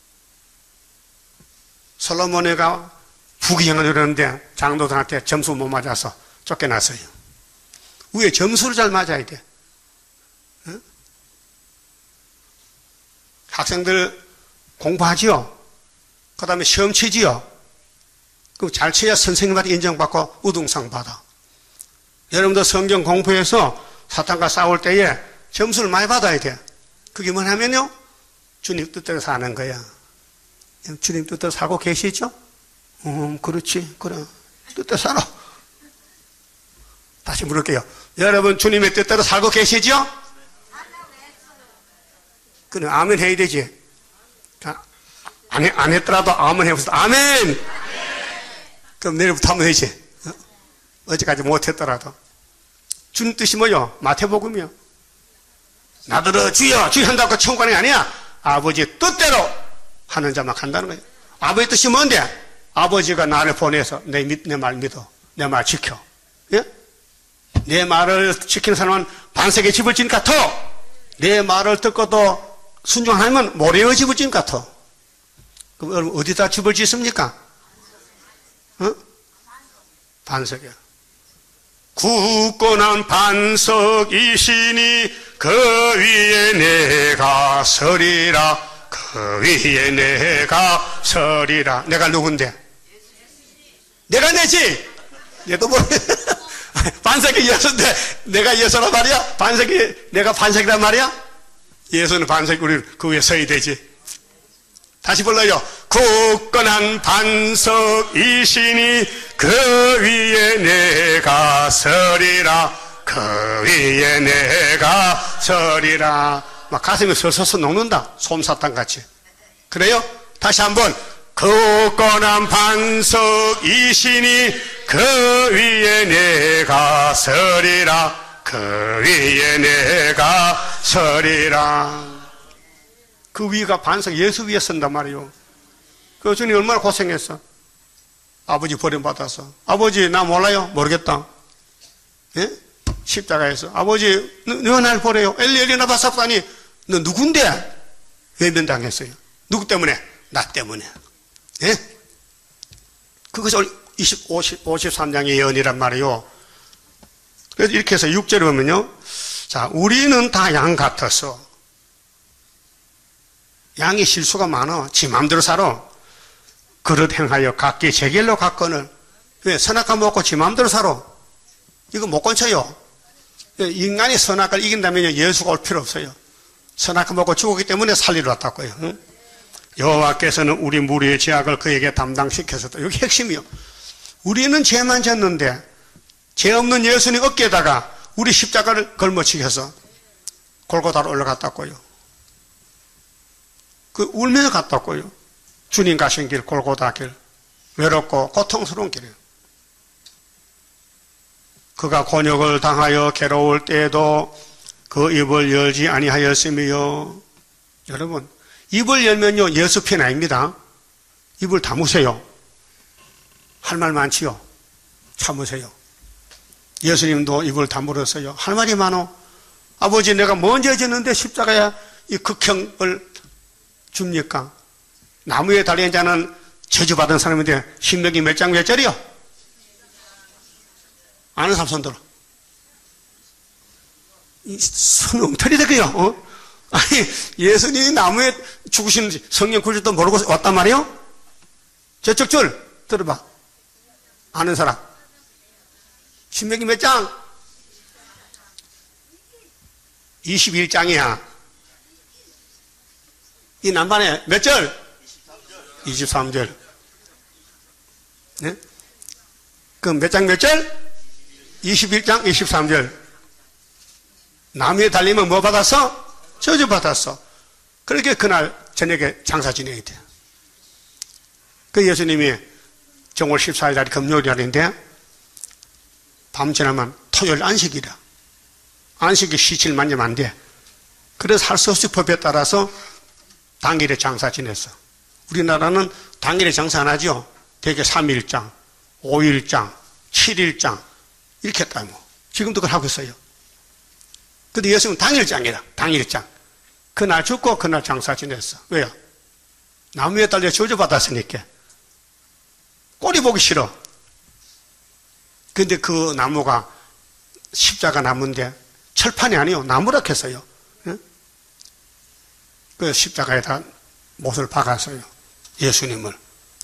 솔로몬이가 부귀영화를 누렸는데 장로들한테 점수 못 맞아서 쫓겨났어요. 위에 점수를 잘 맞아야 돼. 응? 학생들 공부하지요. 그 다음에 시험 치지요. 그럼 잘 쳐야 선생님한테 인정받고 우등상 받아. 여러분들 성경 공부해서 사탄과 싸울 때에 점수를 많이 받아야 돼. 그게 뭐냐면요, 주님 뜻대로 사는 거야. 주님 뜻대로 살고 계시죠? 그렇지. 그래. 뜻대로 살아. 다시 물을게요. 여러분 주님의 뜻대로 살고 계시죠? 그래, 아멘 해야 되지. 안 했더라도 아멘 해보세요. 아멘! 그럼 내일부터 하면 되지. 어제까지 못했더라도. 주님 뜻이 뭐요? 마태복음이요. 나더러 주여, 주여 한다고 천국 가는 게 아니야. 아버지 뜻대로 하는 자만 간다는 거예요. 아버지 뜻이 뭔데? 아버지가 나를 보내서 내 말 믿어. 내 말 지켜. 예? 내 말을 지키는 사람은 반석에 집을 지은 것 같아. 내 말을 듣고도 순종 안 하면 모래의 집을 지은 것 같아. 그럼 여러분 어디다 집을 짓습니까? 어? 반석이야. 굳건한 반석이시니 그 위에 내가 서리라. 그 위에 내가 서리라. 내가 누군데? 내가 내지. 얘도 모르. 반석이 예수인데 내가 예수란 말이야? 내가 반석이란 말이야? 예수는 반석이 우리 그 위에 서야 되지. 다시 불러요. 굳건한 반석이시니 그 위에 내가 서리라. 그 위에 내가 서리라. 막 가슴이 서서서 녹는다. 솜사탕 같이. 그래요? 다시 한번. 굳건한 반석이시니 그 위에 내가 서리라. 그 위에 내가 서리라. 그 위가 반석 예수 위에 선단 말이에요. 그 주님 얼마나 고생했어. 아버지 버림받아서. 아버지 나 몰라요? 모르겠다. 예? 십자가에서 아버지 너 날 버려요. 엘리 나바사프다니 너 누군데? 외면당했어요. 누구 때문에? 나 때문에. 예? 그것이 53장의 예언이란 말이에요. 그래서 이렇게 해서 6절에 보면요. 자, 우리는 다 양 같아서. 양이 실수가 많아. 지 마음대로 살아. 그릇 행하여 각기 제 길로 갔거늘. 왜? 선악과 먹고 지 마음대로 살아. 이거 못 건쳐요. 인간이 선악을 이긴다면 예수가 올 필요 없어요. 선악과 먹고 죽었기 때문에 살리러 왔다고요. 응? 여호와께서는 우리 무리의 죄악을 그에게 담당시켰었다. 여기 핵심이요. 우리는 죄만 졌는데 죄 없는 예수님 어깨에다가 우리 십자가를 걸머치켜서 골고다로 올라갔다고요. 그 울면서 갔다고요. 주님 가신 길, 골고다 길. 외롭고 고통스러운 길이에요. 그가 곤욕을 당하여 괴로울 때에도 그 입을 열지 아니하였으며. 여러분, 입을 열면요 예수 편 아닙니다. 입을 다무세요. 할 말 많지요. 참으세요. 예수님도 입을 다물었어요. 할 말이 많어. 아버지 내가 먼저 졌는데 십자가에 이 극형을 줍니까? 나무에 달린 자는 저주받은 사람인데 신명기 몇 장 몇 절이요? 아는 사람 손 들어. 이 손 엉터리 되게요. 어? 아니 예수님이 나무에 죽으신 성령 구절도 모르고 왔단 말이에요? 저쪽 줄 들어봐. 아는 사람. 신명기 몇 장? 21장이야. 이 남반에 몇 절? 23절. 네? 그럼 몇 장 몇 절? 21장 23절. 나무에 달리면 뭐 받았어? 저주 받았어. 그렇게 그날 저녁에 장사 지내야 돼. 그 예수님이 정월 14일 날이 금요일 날인데 밤 지나면 토요일 안식이라. 안식이 시칠 만지면 안 돼. 그래서 할 수 없이 법에 따라서 당일에 장사 지냈어. 우리나라는 당일에 장사 안 하죠. 대개 3일장, 5일장, 7일장 이렇게 했다 뭐. 지금도 그걸 하고 있어요. 근데 예수님은 당일장이라. 당일장. 그날 죽고 그날 장사 지냈어. 왜요? 나무에 달려 저주받았으니까. 꼴이 보기 싫어. 근데 그 나무가 십자가 나무인데 철판이 아니요. 나무라 했어요. 그 십자가에다 못을 박았어요. 예수님을.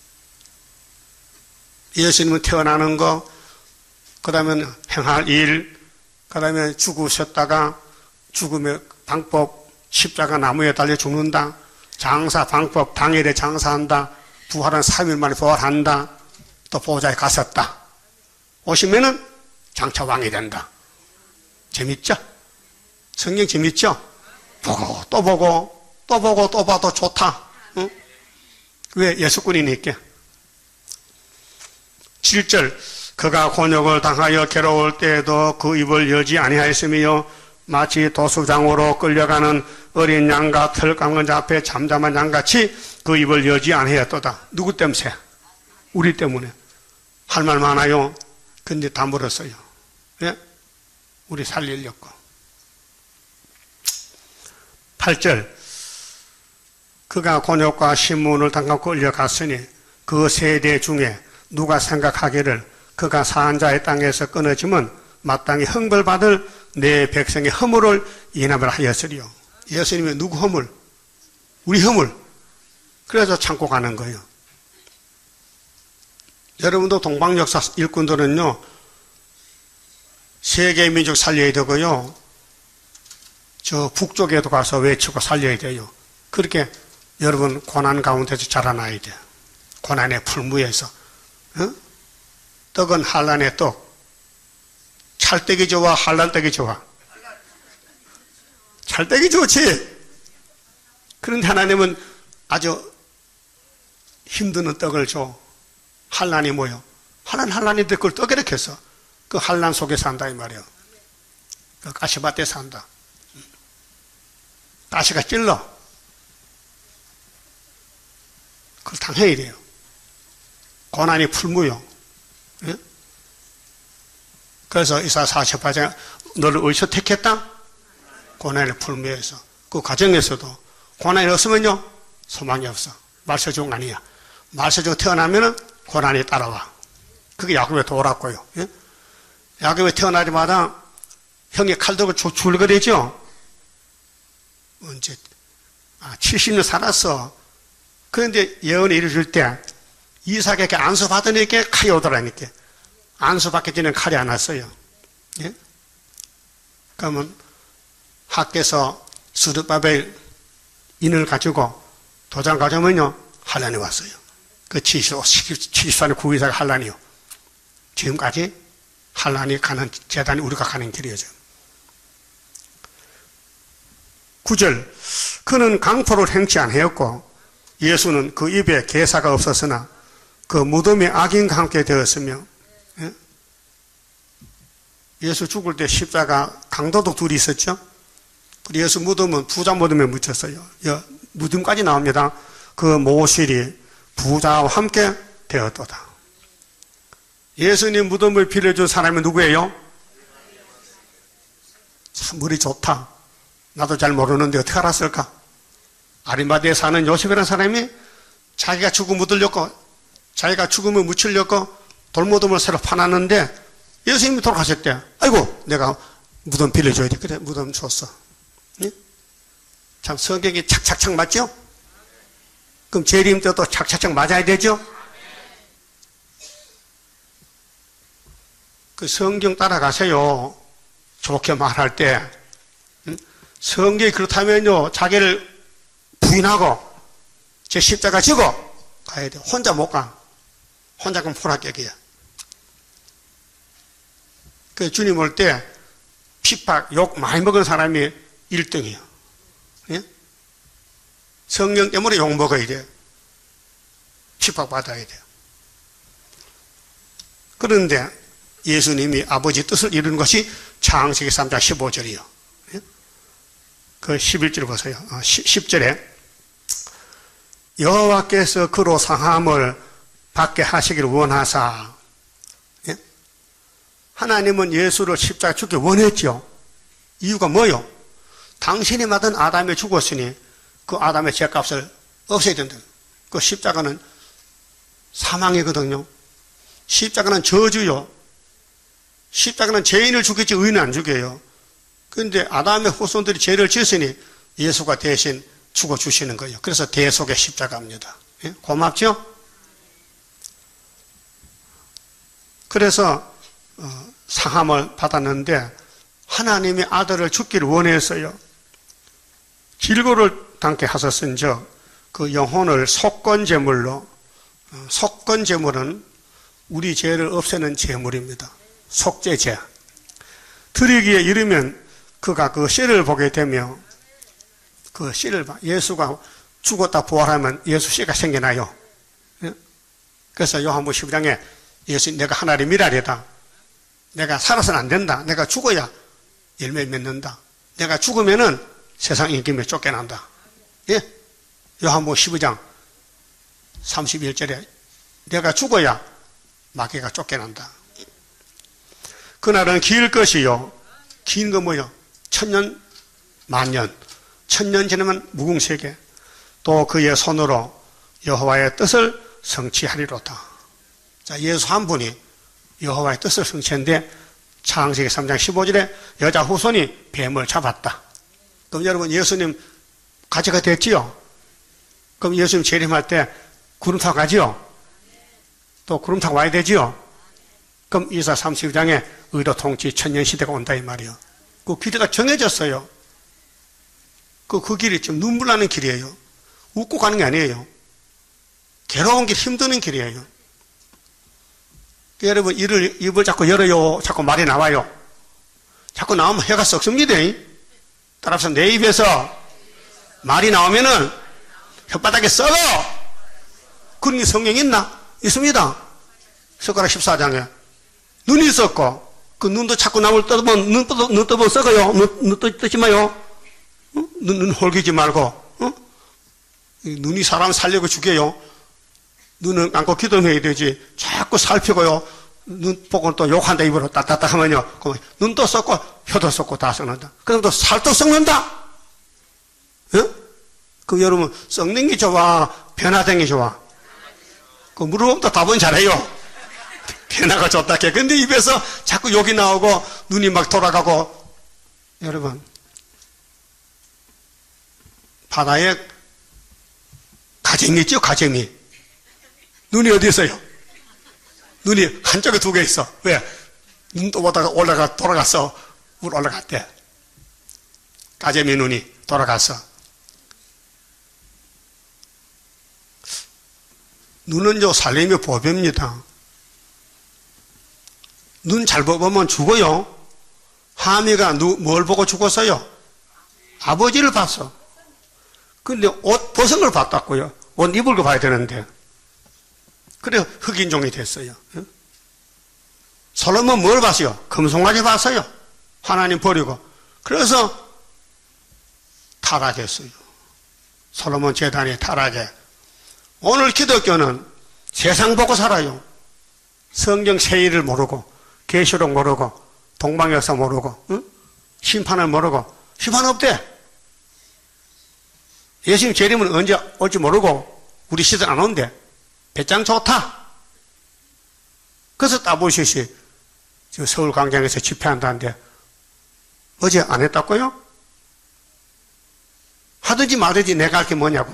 예수님은 태어나는 거, 그 다음에 행할 일, 그 다음에 죽으셨다가 죽음의 방법, 십자가 나무에 달려 죽는다. 장사 방법, 당일에 장사한다. 부활은 3일 만에 부활한다. 또 보호자에 갔었다. 오시면은 장차 왕이 된다. 재밌죠? 성경 재밌죠? 보고 또 보고 또 보고 또 봐도 좋다. 응? 왜? 예수꾼이니까. 7절 그가 곤욕을 당하여 괴로울 때에도 그 입을 여지 아니하였으며 마치 도수장으로 끌려가는 어린 양과 털 감은 자 앞에 잠잠한 양같이 그 입을 여지 아니하였도다. 누구 때문에? 우리 때문에. 할 말 많아요. 근데 다 물었어요. 예? 우리 살리려고. 8절 그가 곤욕과 신문을 당하고 끌려갔으니 그 세대 중에 누가 생각하기를 그가 사한 자의 땅에서 끊어지면 마땅히 형벌받을 내 백성의 허물을 인합을 하였으리요. 예수님의 누구 허물? 우리 허물. 그래서 참고 가는 거예요. 여러분도 동방역사 일꾼들은요, 세계 민족 살려야 되고요, 저 북쪽에도 가서 외치고 살려야 돼요. 그렇게 여러분 고난 가운데서 자라나야 돼. 고난의 풀무에서. 어? 떡은 한란의 떡. 찰떡이 좋아, 한란떡이 좋아? 찰떡이 좋지. 그런데 하나님은 아주 힘드는 떡을 줘. 한란이 뭐요? 한란인데 그걸 떡에 이렇게 해서 그 한란 속에 산다 이 말이에요. 그 가시밭에 산다. 가시가 찔러. 그걸 당해야 돼요. 고난이 풀무요. 예? 그래서 이사 48장 너를 어디서 택했다? 고난을 풀무에서. 그 과정에서도 고난이 없으면요 소망이 없어. 말세종 아니야. 말세종 태어나면은 고난이 따라와. 그게 야곱의 도라고요. 예? 야곱이 태어나자마자 형이 칼 들고 줄거리죠. 언제 70년 살았어. 그런데 예언이 이루어질 때 이삭에게 안수 받으니까 칼이 오더라니까. 안수 받기 전에 칼이 안 왔어요. 예? 그러면 학교에서 스룹바벨 인을 가지고 도장 가져오면요 한란이 왔어요. 그 70살의 구이사가 한란이요. 지금까지 한란이 가는 재단이 우리가 가는 길이에요. 9절 그는 강포를 행치 아니하였고 예수는 그 입에 괴사가 없었으나 그 무덤에 악인과 함께 되었으며 예? 예수 죽을 때 십자가 강도둑 둘이 있었죠. 그리고 예수 무덤은 부자 무덤에 묻혔어요. 무덤까지 나옵니다. 그 모실이 부자와 함께 되었도다. 예수님 무덤을 빌려준 사람이 누구예요? 참 머리 좋다. 나도 잘 모르는데 어떻게 알았을까? 아리마대에 사는 요셉이라는 사람이 자기가 죽음 묻으려고 자기가 죽음을 묻히려고 돌무덤을 새로 파놨는데 예수님이 돌아가셨대. 아이고 내가 무덤 빌려줘야 돼. 그래 무덤 줬어. 예? 참 성격이 착착착 맞죠? 그럼 재림 때도 착착착 맞아야 되죠? 그 성경 따라가세요. 좋게 말할 때 성경이 그렇다면요 자기를 부인하고 제 십자가 지고 가야 돼. 혼자 못 가. 혼자 가면 포락격이야. 그 주님 올 때 핍박, 욕 많이 먹은 사람이 1등이에요. 예? 성령 때문에 욕 먹어야 돼요. 핍박 받아야 돼요. 그런데 예수님이 아버지 뜻을 이루는 것이 창세기 3장 15절이요. 예? 그 11절 보세요. 10절에 여호와께서 그로 상함을 받게 하시기를 원하사. 예? 하나님은 예수를 십자가 죽게 원했죠. 이유가 뭐요? 당신이 맡은 아담이 죽었으니 그 아담의 죄값을 없애야 된다. 그 십자가는 사망이거든요. 십자가는 저주요. 십자가는 죄인을 죽이지 의인은 안 죽여요. 그런데 아담의 후손들이 죄를 지었으니 예수가 대신 죽어주시는 거예요. 그래서 대속의 십자가입니다. 예? 고맙죠? 그래서 상함을 받았는데 하나님이 아들을 죽기를 원했어요. 길고를 당케 하셨은즉 그 영혼을 속건제물로 속건제물은 우리 죄를 없애는 제물입니다. 속죄제 드리기에 이르면 그가 그 씨를 보게 되며 그 씨를 봐. 예수가 죽었다 부활하면 예수 씨가 생겨나요. 그래서 요한복음 12장에 예수 내가 하나님의 미랄이다. 내가 살아서는 안 된다. 내가 죽어야 열매를 맺는다. 내가 죽으면은 세상 인기에 쫓겨난다. 예? 요한복음 12장 31절에 내가 죽어야 마귀가 쫓겨난다. 그날은 길 것이요. 긴 거 뭐요? 천년, 만년. 천년 지나면 무궁세계. 또 그의 손으로 여호와의 뜻을 성취하리로다. 자, 예수 한 분이 여호와의 뜻을 성취했는데 창세기 3장 15절에 여자 후손이 뱀을 잡았다. 그럼 여러분 예수님 가지가 됐지요? 그럼 예수님 재림할 때 구름 타고 가지요? 또 구름 타고 와야 되지요? 그럼 이사 32장에 의로 통치 천년 시대가 온다 이 말이요. 그 길이가 정해졌어요. 그 길이 지금 눈물 나는 길이에요. 웃고 가는 게 아니에요. 괴로운 길, 힘드는 길이에요. 여러분 입을 자꾸 열어요. 자꾸 말이 나와요. 자꾸 나오면 해가 썩습니다. 따라서 내 입에서 말이 나오면은 혓바닥에 썩어. 그런 게 성경에 있나? 있습니다. 숟가락 14장에. 눈이 썩고, 그 눈도 자꾸 나물 떠보면, 눈 떠보면 썩어요. 눈 뜨지 마요. 눈 홀기지 말고. 눈이 사람 살려고 죽여요. 눈은 감고 기도해야 되지. 자꾸 살피고요. 눈 보고 또 욕한다 입으로 따따따 하면요. 눈도 썩고, 혀도 썩고 다 썩는다. 그럼 또 살도 썩는다? 그 여러분, 썩는 게 좋아? 변화된 게 좋아? 그 물어보면 답은 잘해요. 변화가 좋다. 근데 입에서 자꾸 욕이 나오고, 눈이 막 돌아가고. 여러분, 바다에 가재미 있죠? 가재미. 눈이 어디 있어요? 눈이 한쪽에 두 개 있어. 왜? 눈도 보다가 돌아갔어. 물 올라갔대. 가재미 눈이 돌아갔어. 눈은요, 살림의 보배입니다. 눈 잘 보면 죽어요. 하미가 뭘 보고 죽었어요? 아버지를 봤어. 근데 옷 벗은 걸 봤다고요. 옷 입을 거 봐야 되는데. 그래 흑인종이 됐어요. 솔로몬 뭘 봤어요? 금송아지 봤어요. 하나님 버리고. 그래서 타락했어요. 솔로몬 제단이 타락해. 오늘 기독교는 세상 보고 살아요. 성경 세일을 모르고, 계시록 모르고, 동방역사 모르고, 심판을 모르고. 심판 없대. 예수님 재림은 언제 올지 모르고 우리 시대 안 온대. 배짱 좋다. 그래서 따보시시 서울 광장에서 집회한다는데 어제 안 했다고요? 하든지 말든지 내가 할 게 뭐냐고.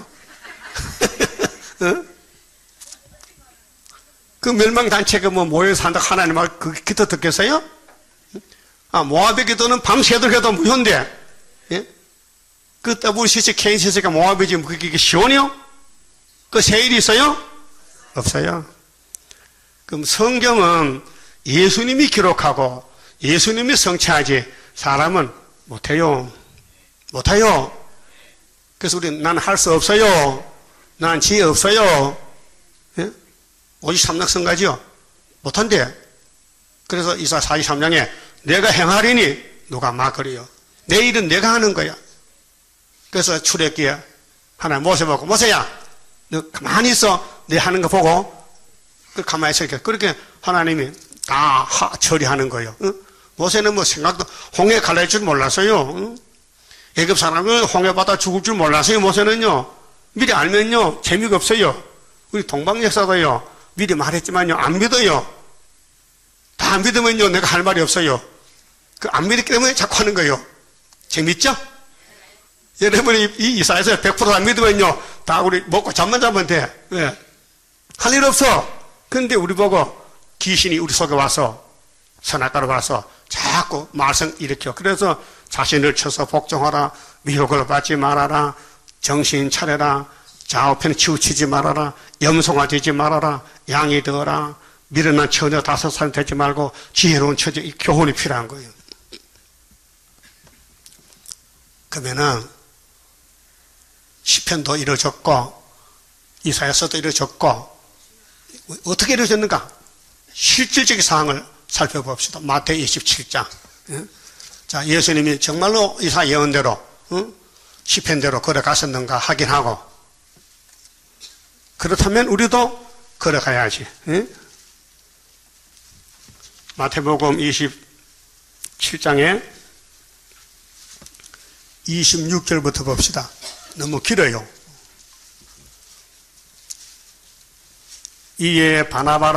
그 멸망단체가 뭐 모여서 한다 하나님 말 그 기도 듣겠어요? 모압의 기도는 밤새도록 해도 무효인데, 예? 그 WCC, KCC가 모압이 지금 그게 시원해요? 그 세일이 있어요? 없어요. 그럼 성경은 예수님이 기록하고 예수님이 성취하지 사람은 못해요. 못해요. 그래서 우리는 난 할 수 없어요. 난 지혜 없어요. 예? 53낙성가지요? 못한대. 그래서 이사 43장에 내가 행하리니 누가 막으리요. 내 일은 내가 하는 거야. 그래서 출애기에 하나님 모세 보고 모세야 너 가만히 있어. 내 하는 거 보고 가만히 있으니까 그렇게 하나님이 다 처리하는 거예요. 모세는 뭐 생각도 홍해 갈라질 줄 몰랐어요. 애굽 사람은 홍해 바다 죽을 줄 몰랐어요. 모세는요. 미리 알면요 재미가 없어요. 우리 동방 역사도요 미리 말했지만요 안 믿어요. 다 안 믿으면요 내가 할 말이 없어요. 그 안 믿기 때문에 자꾸 하는 거예요. 재밌죠? 여러분이 이 이사에서 100% 안 믿으면요 다 우리 먹고 잠만 자면 돼. 왜? 할 일 없어. 근데 우리 보고 귀신이 우리 속에 와서 선악과로 와서 자꾸 말썽 일으켜. 그래서 자신을 쳐서 복종하라. 미혹을 받지 말아라. 정신 차려라. 좌우편에 치우치지 말아라. 염소가 되지 말아라. 양이 되어라. 미련한 처녀 5살 되지 말고 지혜로운 처녀. 이 교훈이 필요한 거예요. 그러면은 시편도 이루어졌고 이사야서도 이루어졌고 어떻게 이루어졌는가? 실질적인 사항을 살펴봅시다. 마태복음 27장. 자, 예수님이 정말로 이사 예언대로 시편대로 걸어갔었는가 확인하고 그렇다면 우리도 걸어가야지. 마태복음 27장에 26절부터 봅시다. 너무 길어요. 이에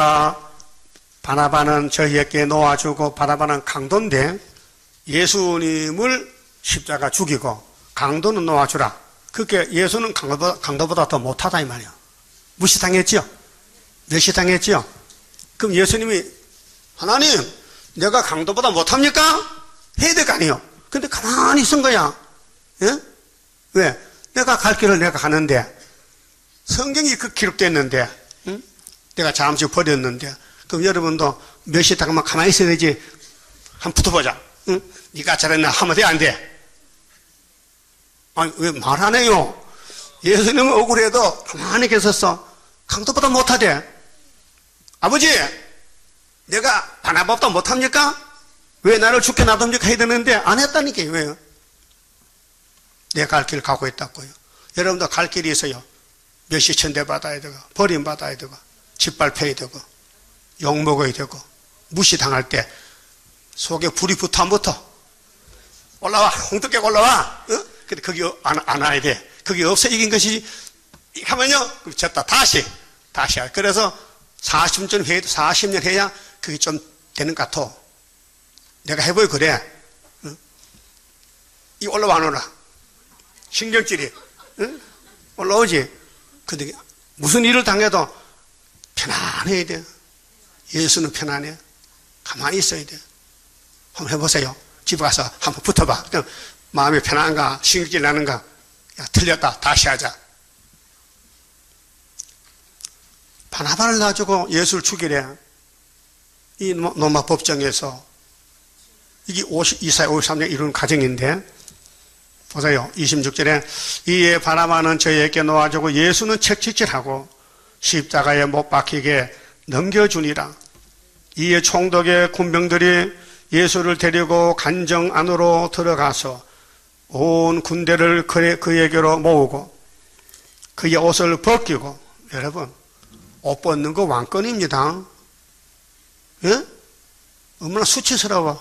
바나바는 저희에게 놓아주고 바나바는 강도인데 예수님을 십자가 죽이고 강도는 놓아주라. 그렇게 예수는 강도보다 더 못하다 이 말이야. 무시당했지요? 멸시당했지요? 그럼 예수님이 하나님 내가 강도보다 못합니까? 해야 될 거 아니에요. 근데 가만히 있은 거야. 예? 왜? 내가 갈 길을 내가 가는데 성경이 그 기록됐는데 응? 내가 잠시 버렸는데 그럼 여러분도 멸시당하면 가만히 있어야 되지. 한번 붙어보자. 응? 네가 잘했나 하면 돼, 안 돼? 아니, 왜 말 안 해요? 예수님은 억울해도 가만히 계셨어. 강도보다 못하대. 아버지, 내가 바나바보다 못합니까? 왜 나를 죽게 놔둡니까? 해야 되는데 안 했다니까요. 왜요? 내가 갈 길 가고 있다고요. 여러분도 갈 길이 있어요. 멸시천대 받아야 되고, 버림받아야 되고, 짓밟혀야 되고, 욕먹어야 되고, 무시당할 때 속에 불이 붙어 안 붙어? 올라와, 홍두깨 올라와. 어? 근데 거기 안 와야 돼. 거기 없어 이긴 것이 하면요, 졌다. 다시. 그래서 40년 해야 그게 좀 되는 것 같아. 내가 해보여 그래. 응? 이 올라와 안 오나? 신경질이. 응? 올라오지? 근데 무슨 일을 당해도 편안해야 돼. 예수는 편안해. 가만히 있어야 돼. 한번 해보세요. 집에 가서 한번 붙어봐. 마음이 편안한가? 신경질 나는가? 야, 틀렸다. 다시 하자. 바나바를 놔주고 예수를 죽이래. 이 로마 법정에서. 이게 이사야 53년 이룬 과정인데, 보세요. 26절에 이에 바나바는 저에게 놓아주고 예수는 책찍질하고 십자가에 못 박히게 넘겨주니라. 이에 총독의 군병들이 예수를 데리고 간정 안으로 들어가서 온 군대를 그에게로 모으고 그의 옷을 벗기고, 여러분, 옷 벗는 거 왕권입니다. 예? 얼마나 수치스러워.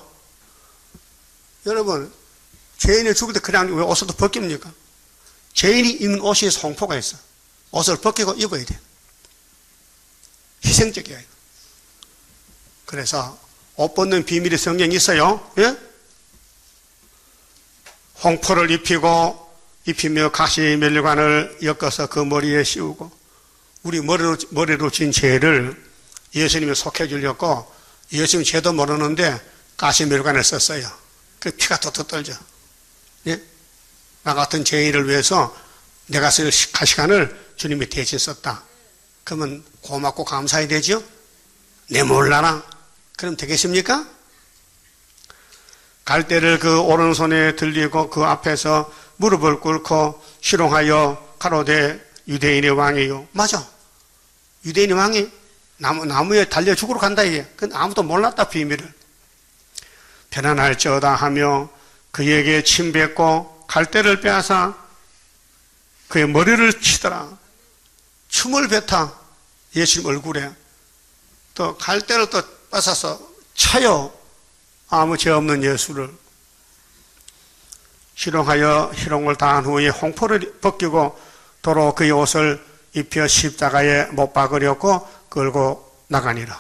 여러분, 죄인이 죽을 때 그냥 왜 옷을 벗깁니까? 죄인이 입는 옷이 송포가 있어. 옷을 벗기고 입어야 돼. 희생적이야. 그래서 옷 벗는 비밀이 성경에 있어요. 예? 홍포를 입히며 가시면류관을 엮어서 그 머리에 씌우고, 우리 머리로 진 죄를 예수님이 속해주려고 예수님 죄도 모르는데 가시면류관을 썼어요. 그 피가 톡톡 떨죠. 예? 나 같은 죄인을 위해서 내가 쓸 가시관을 주님이 대신 썼다. 그러면 고맙고 감사해야 되죠? 내 몰라라. 그럼 되겠습니까? 갈대를 그 오른손에 들리고 그 앞에서 무릎을 꿇고 희롱하여 가로되 유대인의 왕이요. 맞아. 유대인의 왕이 나무에 달려 죽으러 간다 이게. 근데 아무도 몰랐다 비밀을. 편안할지어다 하며 그에게 침 뱉고 갈대를 빼앗아 그의 머리를 치더라. 춤을 뱉어 예수님 얼굴에. 또 갈대를 또 뺏어서 쳐요. 아무 죄 없는 예수를. 희롱하여 희롱을 당한 후에 홍포를 벗기고 도로 그의 옷을 입혀 십자가에 못 박으려고 끌고 나가니라.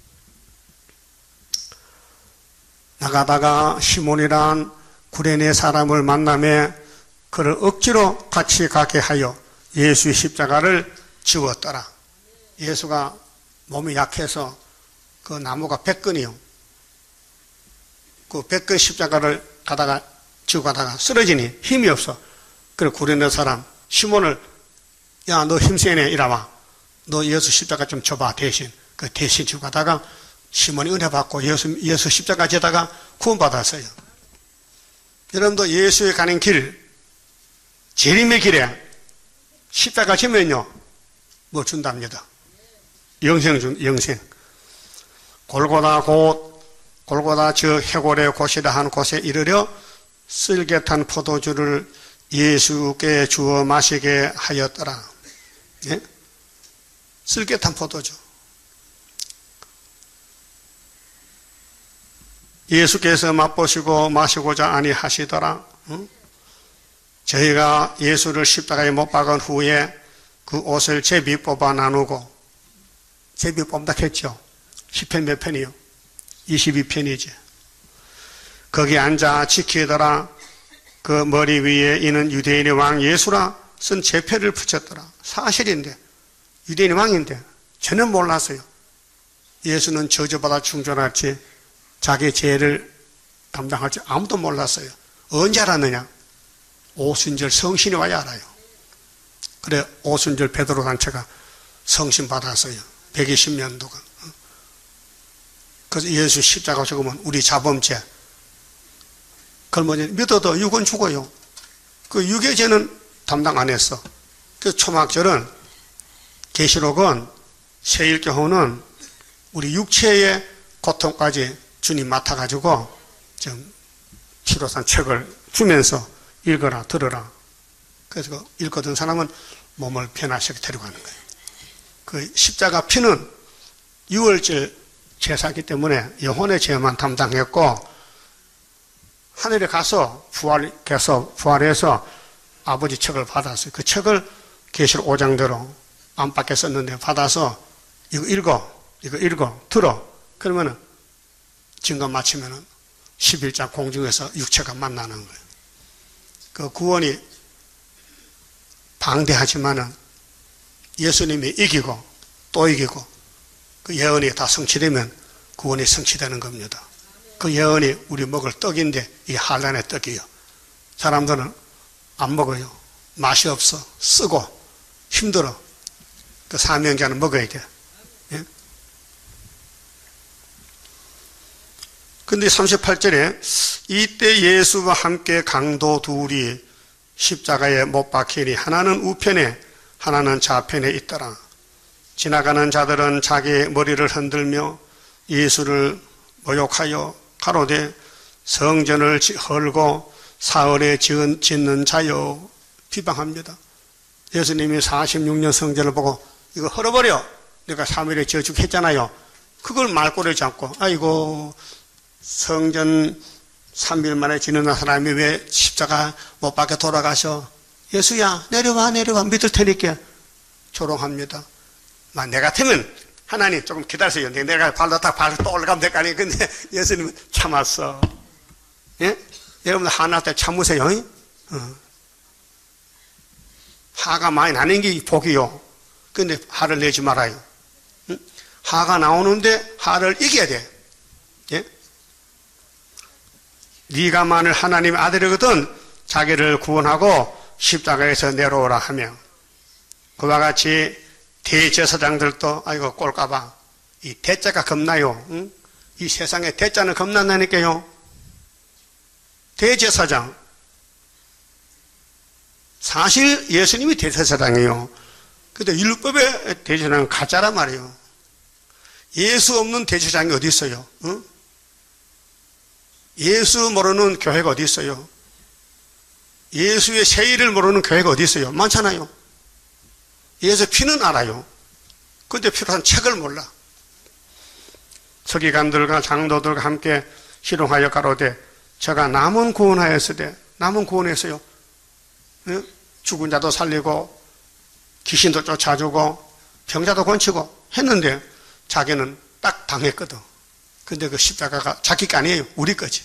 나가다가 시몬이란 구레네 사람을 만나매 그를 억지로 같이 가게 하여 예수의 십자가를 지웠더라. 예수가 몸이 약해서 그 나무가 100근이요. 그 100근 십자가를 지고 가다가 쓰러지니 힘이 없어. 그래 구레네 사람 시몬을, 야, 너 힘세네 이라와. 너 예수 십자가 좀 줘봐 대신. 그 대신 지고 가다가 시몬이 은혜 받고 예수 십자가 지다가 구원받았어요. 여러분도 예수에 가는 길, 재림의 길에 십자가 지면요, 뭐 준답니다. 영생. 골고다 저 해골의 곳이라 한 곳에 이르려 쓸개탄 포도주를 예수께 주어 마시게 하였더라. 예? 쓸개탄 포도주. 예수께서 맛보시고 마시고자 아니하시더라. 응? 저희가 예수를 십자가에 못 박은 후에 그 옷을 제비 뽑아 나누고, 제비 뽑다 했죠. 10편 몇 편이요? 22편이지. 거기 앉아 지키더라. 그 머리 위에 이는 유대인의 왕 예수라 쓴 제패를 붙였더라. 사실인데, 유대인의 왕인데 전혀 몰랐어요. 예수는 저주받아 충전할지 자기 죄를 담당할지 아무도 몰랐어요. 언제 알았느냐? 오순절 성신이 와야 알아요. 그래 오순절 베드로 단체가 성신 받았어요. 120년 동안. 그래서 예수 십자가 죽으면 우리 자범죄 걸머니 믿어도 육은 죽어요. 그 육의 죄는 담당 안 했어. 그 초막절은, 계시록은, 세일교훈은 우리 육체의 고통까지 주님 맡아가지고 좀 피로산 책을 주면서 읽어라, 들어라. 그래서 읽거든 사람은 몸을 변화시켜 데리고 가는 거예요. 그 십자가 피는 유월절 제사기 때문에 영혼의 죄만 담당했고, 하늘에 가서 부활해서 아버지 책을 받았어요. 그 책을 계시록 5장대로 안팎에 썼는데 받아서 이거 읽어, 들어. 그러면은 증거 마치면은 11장 공중에서 육체가 만나는 거예요. 그 구원이 방대하지만은 예수님이 이기고 또 이기고 그 예언이 다 성취되면 구원이 성취되는 겁니다. 그 예언이 우리 먹을 떡인데 이 한란의 떡이요. 사람들은 안 먹어요. 맛이 없어. 쓰고 힘들어. 그 사명자는 먹어야 돼. 예? 근데 38절에 이때 예수와 함께 강도 둘이 십자가에 못 박히니 하나는 우편에 하나는 좌편에 있더라. 지나가는 자들은 자기 머리를 흔들며 예수를 모욕하여 가로되 성전을 헐고 사흘에 짓는 자여 비방합니다. 예수님이 46년 성전을 보고 이거 헐어버려. 내가 3일에 지어주겠잖아요. 그걸 말꼬리 잡고 아이고 성전 3일 만에 짓는 사람이 왜 십자가 못 박혀 돌아가셔. 예수야 내려와 믿을 테니까 조롱합니다. 내 같으면 하나님 조금 기다리세요. 내가 발로 또 올라가면 될 거 아니에요. 근데 예수님은 참았어. 예? 여러분들 화날 때 참으세요. 화가 많이 나는 게 복이요. 근데 화를 내지 말아요. 화가 나오는데 화를 이겨야 돼. 예? 네가 만일 하나님의 아들이거든 자기를 구원하고 십자가에서 내려오라 하며, 그와 같이 대제사장들도 아이고 꼴까봐 이 대자가 겁나요. 응? 이 세상에 대자는 겁난다니까요. 대제사장, 사실 예수님이 대제사장이에요. 근데 율법의 대제사장은 가짜란 말이에요. 예수 없는 대제사장이 어디 있어요? 응? 예수 모르는 교회가 어디 있어요? 예수의 세일을 모르는 교회가 어디 있어요? 많잖아요. 예수 피는 알아요. 근데 필요한 책을 몰라. 서기관들과 장로들과 함께 희롱하여 가로되 저가 남은 구원하였으되, 남은 구원했어요. 예? 죽은 자도 살리고 귀신도 쫓아주고 병자도 고치고 했는데 자기는 딱 당했거든. 근데 그 십자가가 자기 게 아니에요. 우리 거지.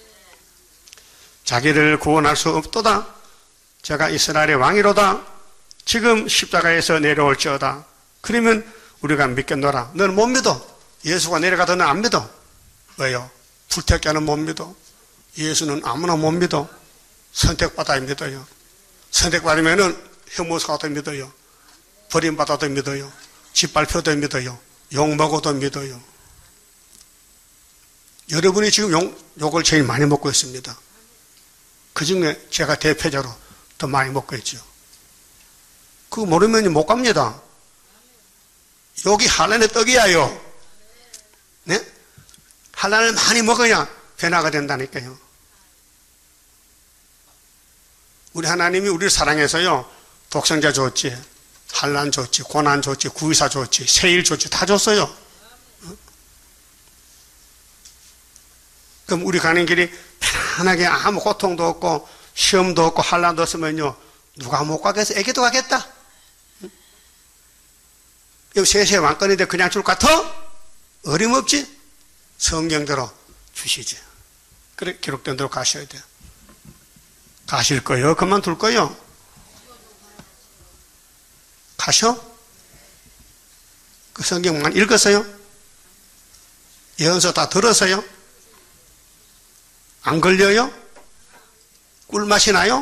자기를 구원할 수 없도다. 제가 이스라엘의 왕이로다. 지금 십자가에서 내려올지어다. 그러면 우리가 믿겠노라. 너는 못 믿어. 예수가 내려가더니 안 믿어. 왜요? 불택자는 못 믿어. 예수는 아무나 못 믿어. 선택받아야 믿어요. 선택받으면은 혐오사도 믿어요. 버림받아도 믿어요. 짓밟혀도 믿어요. 욕먹어도 믿어요. 여러분이 지금 욕을 제일 많이 먹고 있습니다. 그 중에 제가 대표적으로 더 많이 먹고 있죠. 그거 모르면 못 갑니다. 욕이 한란의 떡이야요. 네? 한란을 많이 먹어야 변화가 된다니까요. 우리 하나님이 우리를 사랑해서요, 독생자 줬지, 한란 줬지, 고난 줬지, 구의사 줬지, 세일 줬지, 다 줬어요. 그럼 우리 가는 길이 편안하게 아무 고통도 없고 시험도 없고 한란도 없으면요, 누가 못 가겠어? 애기도 가겠다. 여기 세세 왕권인데 그냥 줄 것 같아? 어림없지? 성경대로 주시지. 그래 기록된 대로 가셔야 돼요. 가실 거예요? 그만둘 거예요? 가셔? 그 성경만 읽었어요? 예언서 다 들었어요? 안 걸려요? 꿀맛이 나요?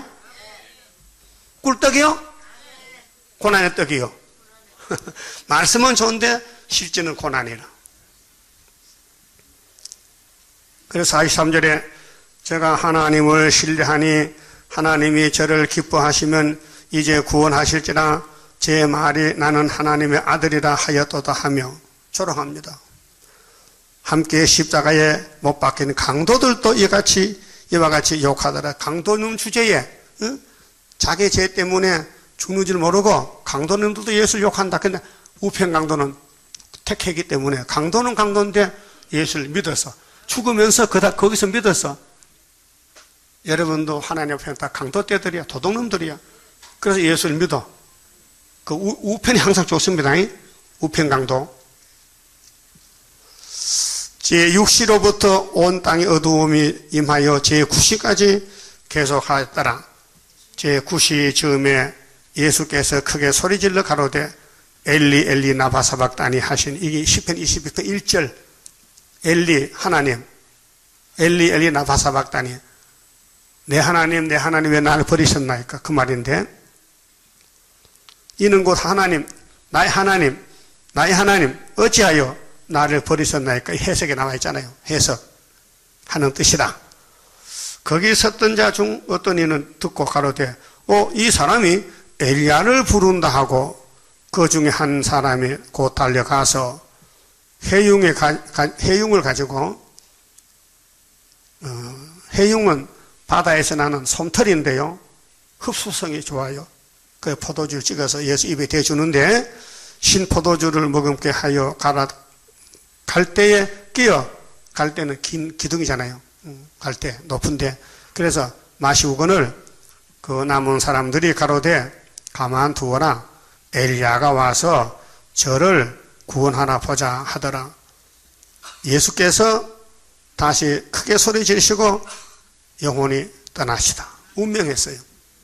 꿀떡이요? 고난의 떡이요? 말씀은 좋은데 실제는 고난이라. 그래서 43절에 제가 하나님을 신뢰하니 하나님이 저를 기뻐하시면 이제 구원하실지라 제 말이 나는 하나님의 아들이라 하였도다 하며 조롱합니다. 함께 십자가에 못 박힌 강도들도 이와 같이 욕하더라. 강도는 주제에 자기 죄 때문에 죽는 줄 모르고 강도님들도 예수를 욕한다. 근데 우편 강도는 택했기 때문에 강도는 강도인데 예수를 믿어서 죽으면서 거기서 믿어서 여러분도 하나님 앞에 다 강도떼들이야, 도둑놈들이야. 그래서 예수를 믿어. 그 우편이 항상 좋습니다. 우편 강도. 제6시로부터 온 땅의 어두움이 임하여 제9시까지 계속하였더라. 제9시 즈음에 예수께서 크게 소리질러 가로되 엘리 엘리 나바사박다니 하신 이게 시편 22편 1절 엘리 하나님 엘리 엘리 나바사박다니 내 하나님 왜 나를 버리셨나이까 그 말인데 이는 곧 하나님 나의 하나님 어찌하여 나를 버리셨나이까 이 해석에 나와 있잖아요. 해석하는 뜻이다. 거기 섰던 자 중 어떤 이는 듣고 가로되 이 사람이 엘리야를 부른다 하고 그 중에 한 사람이 곧 달려가서 해융을 가지고 해융은 바다에서 나는 솜털인데요. 흡수성이 좋아요. 그 포도주 찍어서 예수 입에 대주는데 신포도주를 머금게 하여 갈대에 끼어 갈대는 긴 기둥이잖아요. 갈대 높은데 그래서 마시우거늘 그 남은 사람들이 가로되 가만 두어라 엘리야가 와서 저를 구원하나 보자 하더라. 예수께서 다시 크게 소리 지르시고 영혼이 떠나시다. 운명했어요.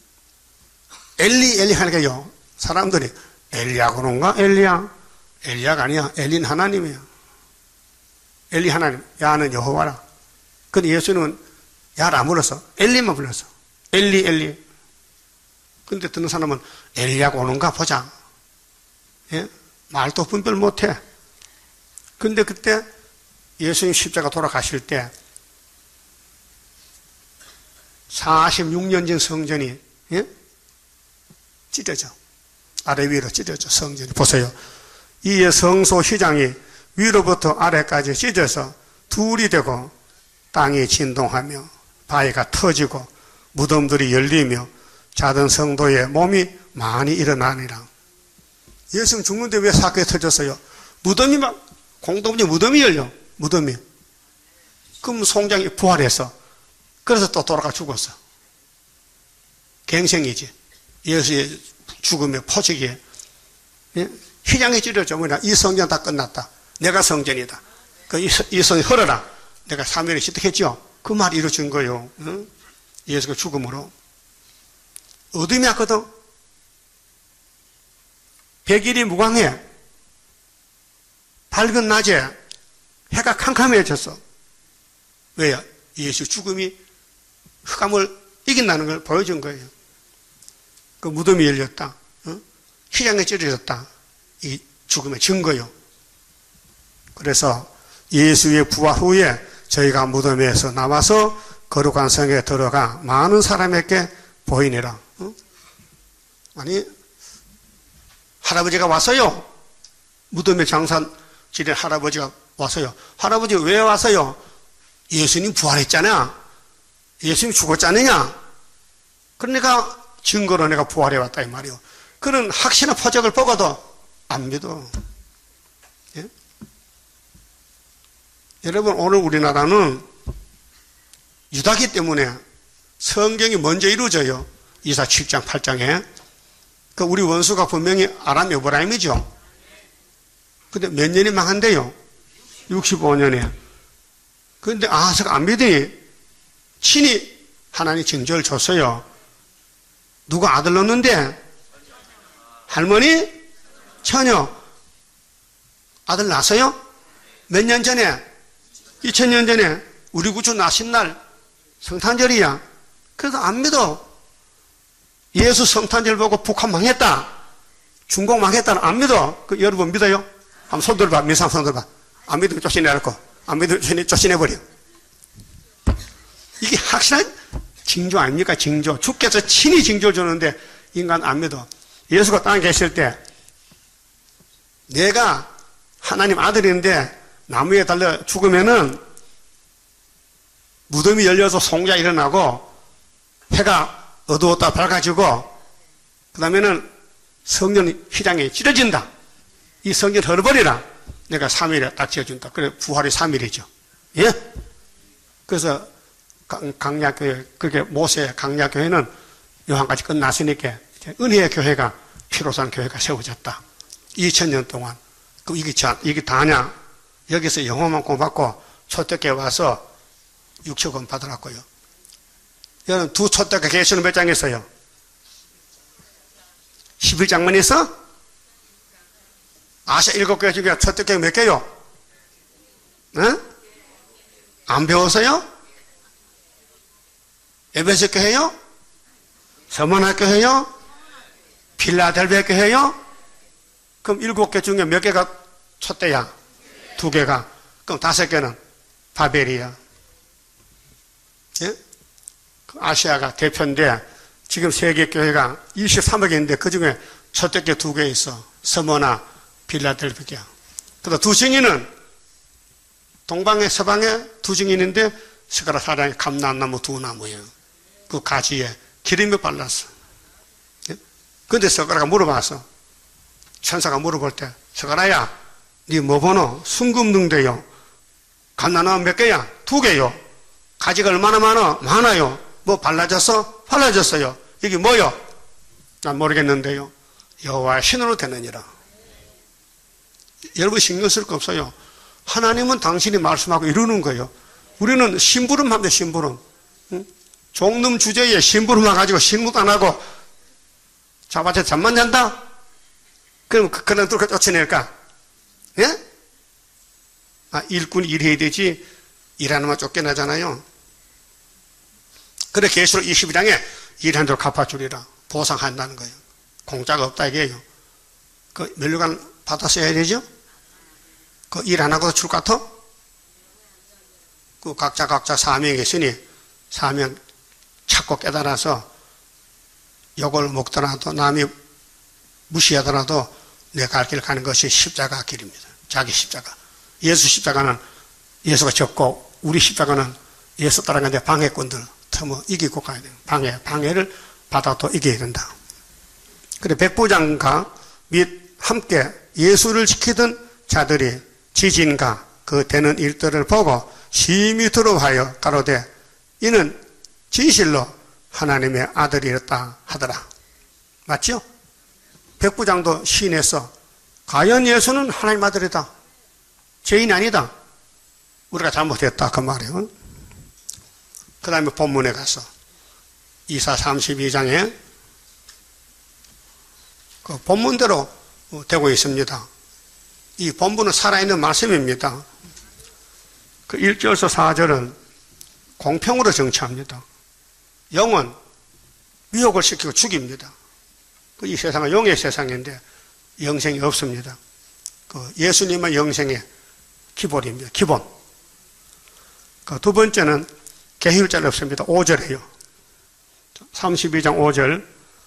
엘리 하니까요. 사람들이 엘리야 그런가? 엘리야가 아니야. 엘리는 하나님이야. 엘리 하나님, 야는 여호와라. 근데 예수는 야를 안 불렀어. 엘리만 불렀어. 엘리. 근데 듣는 사람은 엘리야가 오는가 보자. 예? 말도 분별 못해. 근데 그때 예수님 십자가 돌아가실 때 46년 전 성전이 찢어져. 아래 위로 찢어져 성전이. 보세요. 이에 성소 휘장이 위로부터 아래까지 찢어서 둘이 되고 땅이 진동하며 바위가 터지고 무덤들이 열리며 자던 성도의 몸이 많이 일어나니라. 예수는 죽는데 왜 사건이 터졌어요? 무덤이 공동체 무덤이 열려. 무덤이. 그럼 송장이 부활해서 그래서 또 돌아가 죽었어. 갱생이지. 예수의 죽음의 포직이에. 휘장이 찢어져. 이 성전 다 끝났다. 내가 성전이다. 이 성이 헐어라. 내가 3일에 시작했죠. 그 말이 이루어진 거예요. 예수가 죽음으로. 어둠이 왔거든. 백일이 무광해. 밝은 낮에 해가 캄캄해졌어. 왜요? 예수 죽음이 흑암을 이긴다는 걸 보여준 거예요. 그 무덤이 열렸다. 휘장이 찢어졌다. 이 죽음의 증거요. 그래서 예수의 부활 후에 저희가 무덤에서 나와서 거룩한 성에 들어가 많은 사람에게 보이니라. 아니 할아버지가 왔어요. 무덤에 장사 지낸 할아버지가 왔어요. 할아버지 왜 왔어요? 예수님 부활했잖아. 예수님 죽었잖느냐. 그러니까 증거로 내가 부활해 왔다 이 말이요. 그런 확신의 표적을 보고도 안 믿어. 예? 여러분 오늘 우리나라는 유다기 때문에 성경이 먼저 이루어져요. 이사 7장 8장에. 그 우리 원수가 분명히 아람 에브라임이죠. 근데 몇 년이 망한대요? 65년에. 그런데 아하스가 안 믿으니 친히 하나님 징조를 줬어요. 누가 아들 낳는데? 할머니? 처녀. 아들 낳았어요? 몇 년 전에? 2000년 전에 우리 구주 나신 날 성탄절이야. 그래도 안 믿어. 예수 성탄절 보고 북한 망했다. 중국 망했다는 안 믿어. 그 여러분 믿어요? 한번 손 들어봐. 민상 손 들어봐. 안 믿으면 쫓아내놓고 안 믿으면 쫓아내버려. 이게 확실한 징조 아닙니까? 징조. 주께서 친히 징조 주는데 인간 안 믿어. 예수가 땅에 계실 때 내가 하나님 아들인데 나무에 달려 죽으면은 무덤이 열려서 송자 일어나고 해가 어두웠다 밝아지고 그 다음에는 성전 휘장이 찢어진다. 이 성전 헐어버리라. 내가 3일에 딱 지어준다. 그래 부활이 3일이죠. 예? 그래서 강약교회, 그게 모세 강약교회는 요한까지 끝났으니까 은혜의 교회가 피로산 교회가 세워졌다. 2000년 동안. 그 이게 다냐? 여기서 영어만 공부받고 초대교회 와서 6천원 받으라고요. 여러분 두 초대교회 계시는 몇 장 있어요? 11장만 있어? 아시아 7교회 중에 초대교회 몇 개요? 네? 안 배웠어요? 에베소 교회요? 서머나 교회요? 필라델베 교회요? 그럼 7개 중에 몇 개가 촛대야? 2개가. 그럼 5개는 바벨이야. 예? 아시아가 대표인데 지금 세계 교회가 23억인데 그 중에 촛대교 2개 있어. 서머나 필라델베야. 그다음 두 증인은 동방에 서방에 두 증인인데 스가랴 4장에 감람나무 2나무예요. 그 가지에 기름이 발랐어. 그런데 스가랴가 물어봤어. 천사가 물어볼 때 스가랴야 니 뭐 보노? 순금능대요. 감람나무 몇 개야? 2개요. 가지가 얼마나 많아? 많아요. 뭐 발라졌어? 발라졌어요. 이게 뭐요? 난 모르겠는데요. 여호와의 신으로 되느니라. 여러분 신경 쓸 거 없어요. 하나님은 당신이 말씀하고 이루는 거예요. 우리는 심부름 합니다. 심부름. 응? 종름 주제에 심부름만 가지고 신문 안 하고 자바체 잠만 잔다? 그럼 그런 뚫고 쫓아낼까? 예? 아, 일꾼 일해야 되지 일하는 만 쫓겨나잖아요. 그래 계시록 22장에 일한 대로 갚아주리라. 보상한다는 거예요. 공짜가 없다 이게요. 그 면류관 받았어야 되죠? 그 일 안 하고도 줄 것 같아? 그 각자 사명이 있으니 사명 찾고 깨달아서 욕을 먹더라도 남이 무시하더라도 내 갈 길 가는 것이 십자가 길입니다. 자기 십자가. 예수 십자가는 예수가 졌고 우리 십자가는 예수 따라가는데 방해꾼들 틈어 이기고 가야 돼요. 방해를 받아도 이겨야 된다. 그래 백부장과 및 함께 예수를 지키던 자들이 지진과 그 되는 일들을 보고 심히 두려워하여 가로되 이는 진실로 하나님의 아들이었다 하더라. 맞죠? 백부장도 시인했어. 과연 예수는 하나님 아들이다. 죄인이 아니다. 우리가 잘못했다 그 말이에요. 그 다음에 본문에 가서 이사 32장에 그 본문대로 되고 있습니다. 이 본문은 살아있는 말씀입니다. 그 1절에서 4절은 공평으로 정치합니다. 영은 미혹을 시키고 죽입니다. 이 세상은 영의 세상인데 영생이 없습니다. 그 예수님은 영생의 기본입니다. 기본. 그 두 번째는 계율자는 없습니다. 5절이에요. 32장 5절.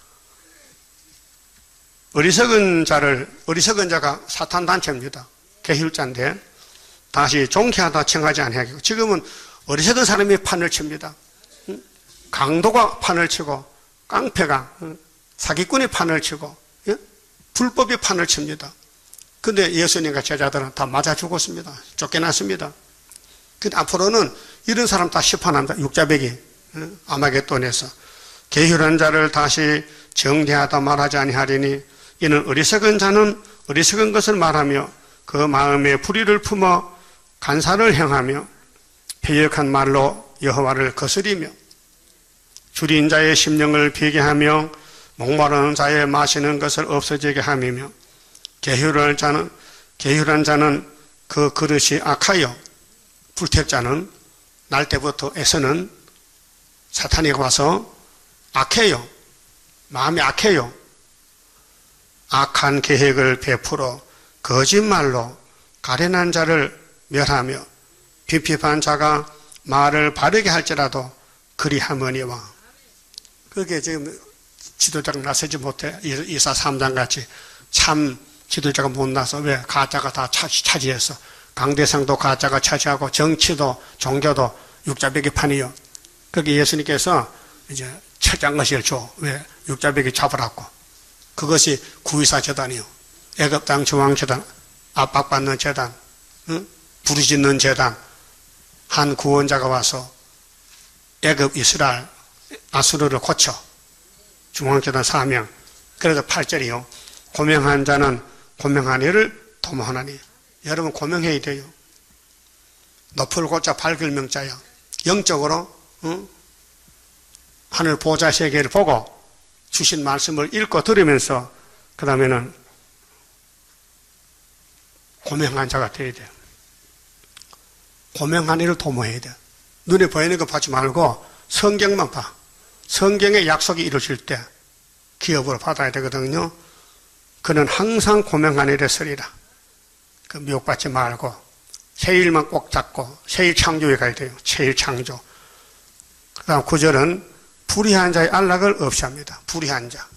어리석은 자가 사탄 단체입니다. 계율자인데 다시 종쾌하다 청하지 아니하고 지금은 어리석은 사람이 판을 칩니다. 강도가 판을 치고 깡패가 사기꾼이 판을 치고 불법이 판을 칩니다. 근데 예수님과 제자들은 다 맞아 죽었습니다. 쫓겨났습니다. 근데 앞으로는 이런 사람 다 심판합니다. 육자배기 아마겟돈에서 계율한 자를 다시 정죄하다 말하지 아니하리니 이는 어리석은 자는 어리석은 것을 말하며 그 마음에 불의를 품어 간사를 행하며 패역한 말로 여호와를 거스리며 줄인 자의 심령을 비게 하며 목마른 자의 마시는 것을 없어지게 함이며 계율한 자는 그 그릇이 악하여 불택자는 날 때부터 애서는 사탄이 와서 악해요. 마음이 악해요. 악한 계획을 베풀어 거짓말로 가련한 자를 멸하며 핍핍한 자가 말을 바르게 할지라도 그리하머니와. 그게 지금 지도자가 나서지 못해. 이사 3장 같이 참 지도자가 못 나서. 왜? 가짜가 다 차지해서. 강대상도 가짜가 차지하고 정치도 종교도 육자배기판이요. 거기 예수님께서 이제 철저한 것을 줘. 왜? 육자배기 잡으라고. 그것이 구의사 재단이요. 애굽 땅 중앙 재단, 압박받는 재단, 응? 부르짖는 재단. 한 구원자가 와서 애굽 이스라엘 아수르를 고쳐. 중앙재단 사명. 그래서 8절이요. 고명한 자는 고명한 일을 도모하나니. 여러분 고명해야 돼요. 높을 고자 밝을 명자야. 영적으로 응? 하늘 보좌 세계를 보고 주신 말씀을 읽고 들으면서 그 다음에는 고명한 자가 되어야 돼요. 고명한 일을 도모해야 돼요. 눈에 보이는 거 보지 말고 성경만 봐. 성경의 약속이 이루어질 때 기업으로 받아야 되거든요. 그는 항상 고명한 일에 서리라. 그 미혹받지 말고 새 일만 꼭 잡고 새 일 창조에 가야 돼요. 새 일 창조. 그 다음 9절은 불의한 자의 안락을 없이 합니다. 불의한 자.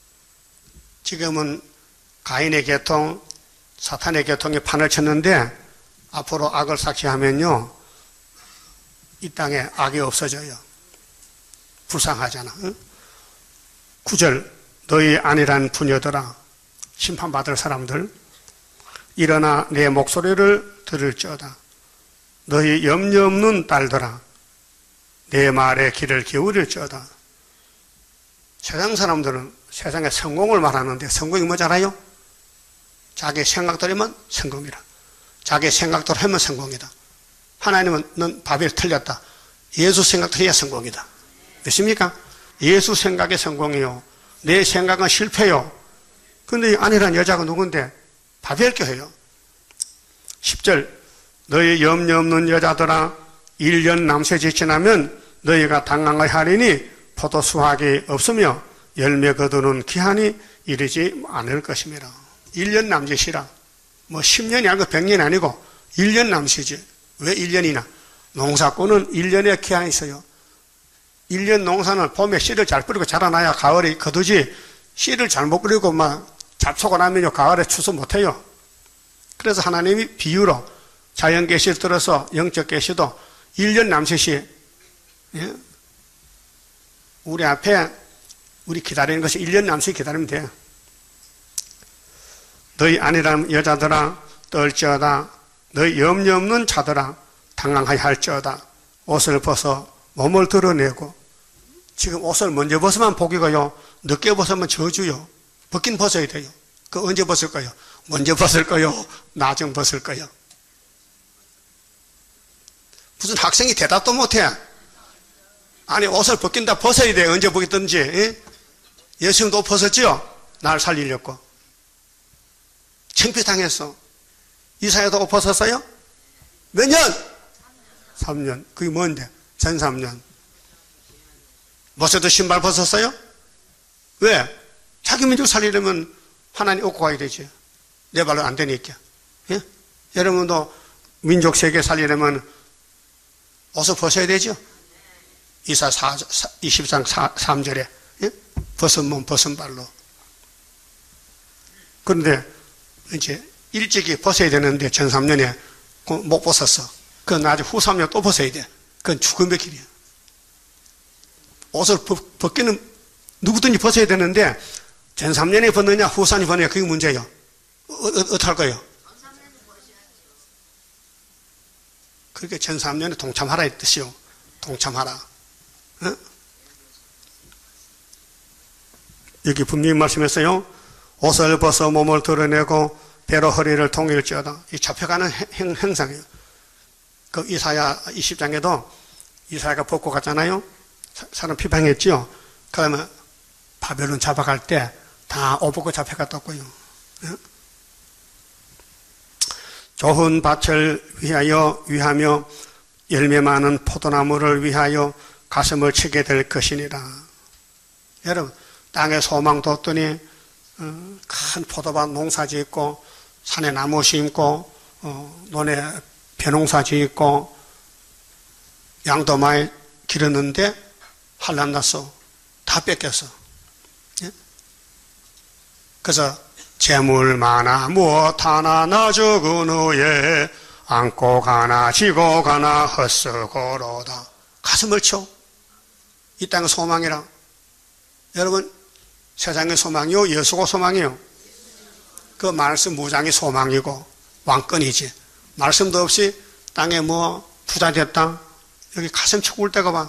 지금은 가인의 계통, 사탄의 계통에 판을 쳤는데 앞으로 악을 삭제하면요 이 땅에 악이 없어져요. 불쌍하잖아. 9절 너희 아니란 부녀들아 심판받을 사람들 일어나 내 목소리를 들을지어다. 너희 염려 없는 딸들아 내 말에 귀를 기울일지어다. 세상 사람들은 세상에 성공을 말하는데 성공이 뭐지 알아요? 자기 생각대로면 성공이라. 자기 생각대로 하면 성공이다. 하나님은 넌 바벨 틀렸다. 예수 생각대로 해야 성공이다. 믿습니까? 예수 생각이 성공이요. 내 생각은 실패요. 근데 이 아내란 여자가 누군데? 바벨 교회요. 10절 너희 염려 없는 여자들아 1년 남새지 지나면 너희가 당황을 하리니 포도 수확이 없으며 열매 거두는 기한이 이르지 않을 것임이라. 1년 남짓이라. 뭐 10년이 아니고 100년이 아니고 1년 남짓이지. 왜 1년이나? 농사꾼은 1년의 기한이 있어요. 1년 농사는 봄에 씨를 잘 뿌리고 자라나야 가을에 거두지 씨를 잘못 뿌리고 막 잡초가 나면요 가을에 추수 못해요. 그래서 하나님이 비유로 자연 계시를 들어서 영적 계시도 1년 남짓이 예? 우리 앞에 우리 기다리는 것이 1년 남짓 기다리면 돼요. 너희 아니란 여자들아 떨지어다. 너희 염려 없는 자들아 당황하여 할지어다. 옷을 벗어 몸을 드러내고. 지금 옷을 먼저 벗으면 복이고요 늦게 벗으면 저주요. 벗긴 벗어야 돼요. 그 언제 벗을 거요? 먼저 벗을 거요? 나중 벗을 거요? 무슨 학생이 대답도 못해. 아니 옷을 벗긴다 벗어야 돼. 언제 벗겼든지. 예? 예수님도 옷 벗었지요? 날 살리려고. 창피당했어. 이사야도 옷 벗었어요? 몇 년? 3년. 그게 뭔데? 전 3년. 모세도 신발 벗었어요? 왜? 자기 민족 살리려면 하나님 얻고 가야 되지. 내 발로 안 되니까. 예? 여러분도 민족 세계 살리려면 옷을 벗어야 되죠? 이사 20장 3절에 예? 벗은 몸 벗은 발로. 그런데 이제 일찍이 벗어야 되는데 전 3년에 못 벗었어. 그건 나중에 후 3년 또 벗어야 돼. 그건 죽음의 길이야. 옷을 벗기는 누구든지 벗어야 되는데 전 3년에 벗느냐 후 3년에 벗느냐 그게 문제예요. 어떻게 할 거예요? 그렇게 전 3년에 동참하라 이 뜻이요. 동참하라. 어? 여기 분명히 말씀했어요. 옷을 벗어 몸을 드러내고 배로 허리를 동일지어다. 이 잡혀가는 행상이에요. 그 이사야 20장에도 이사야가 벗고 갔잖아요. 사람 피방했죠. 그러면 바벨론 잡아갈 때 다 옷 벗고 잡혀갔다고요. 좋은 밭을 위하며 열매 많은 포도나무를 위하여 가슴을 치게 될 것이니라. 여러분 땅에 소망 뒀더니 큰 포도밭 농사 짓고 산에 나무 심고 논에 벼농사 짓고 양도 많이 기르는데 환난 났어. 다 뺏겼어. 예? 그래서 재물 많아 무엇 하나 나 죽은 후에 안고 가나 지고 가나 헛수고로다. 가슴을 쳐. 이 땅의 소망이라. 여러분, 세상의 소망이요 예수가 소망이요. 그 말씀 무장이 소망이고 왕권이지. 말씀도 없이 땅에 뭐 부자 됐다. 여기 가슴 치고 울 때가 봐.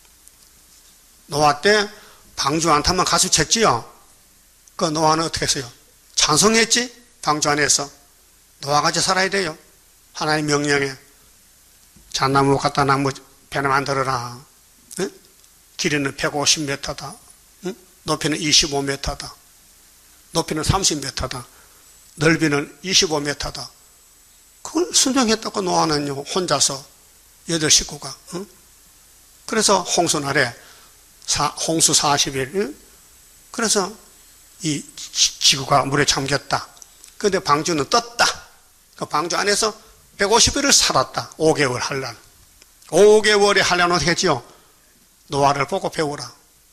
노아 때 방주 안 타면 가슴 쳤지요. 그 노아는 어떻게 했어요? 찬송했지? 방주 안에서. 노아같이 살아야 돼요. 하나님 명령에. 잣나무 갖다 나무 배나 만들어라. 응? 길이는 150m다. 응? 높이는 25m다. 높이는 30m다. 넓이는 25m다. 그걸 순종했다고 노아는요, 혼자서 8식구가. 응? 그래서 홍수날에 홍수 40일. 응? 그래서 이 지구가 물에 잠겼다. 그런데 방주는 떴다. 그 방주 안에서 150일을 살았다. 5개월 한란. 5개월의 한란은 어떻게 했지요? 노아를 보고 배우라.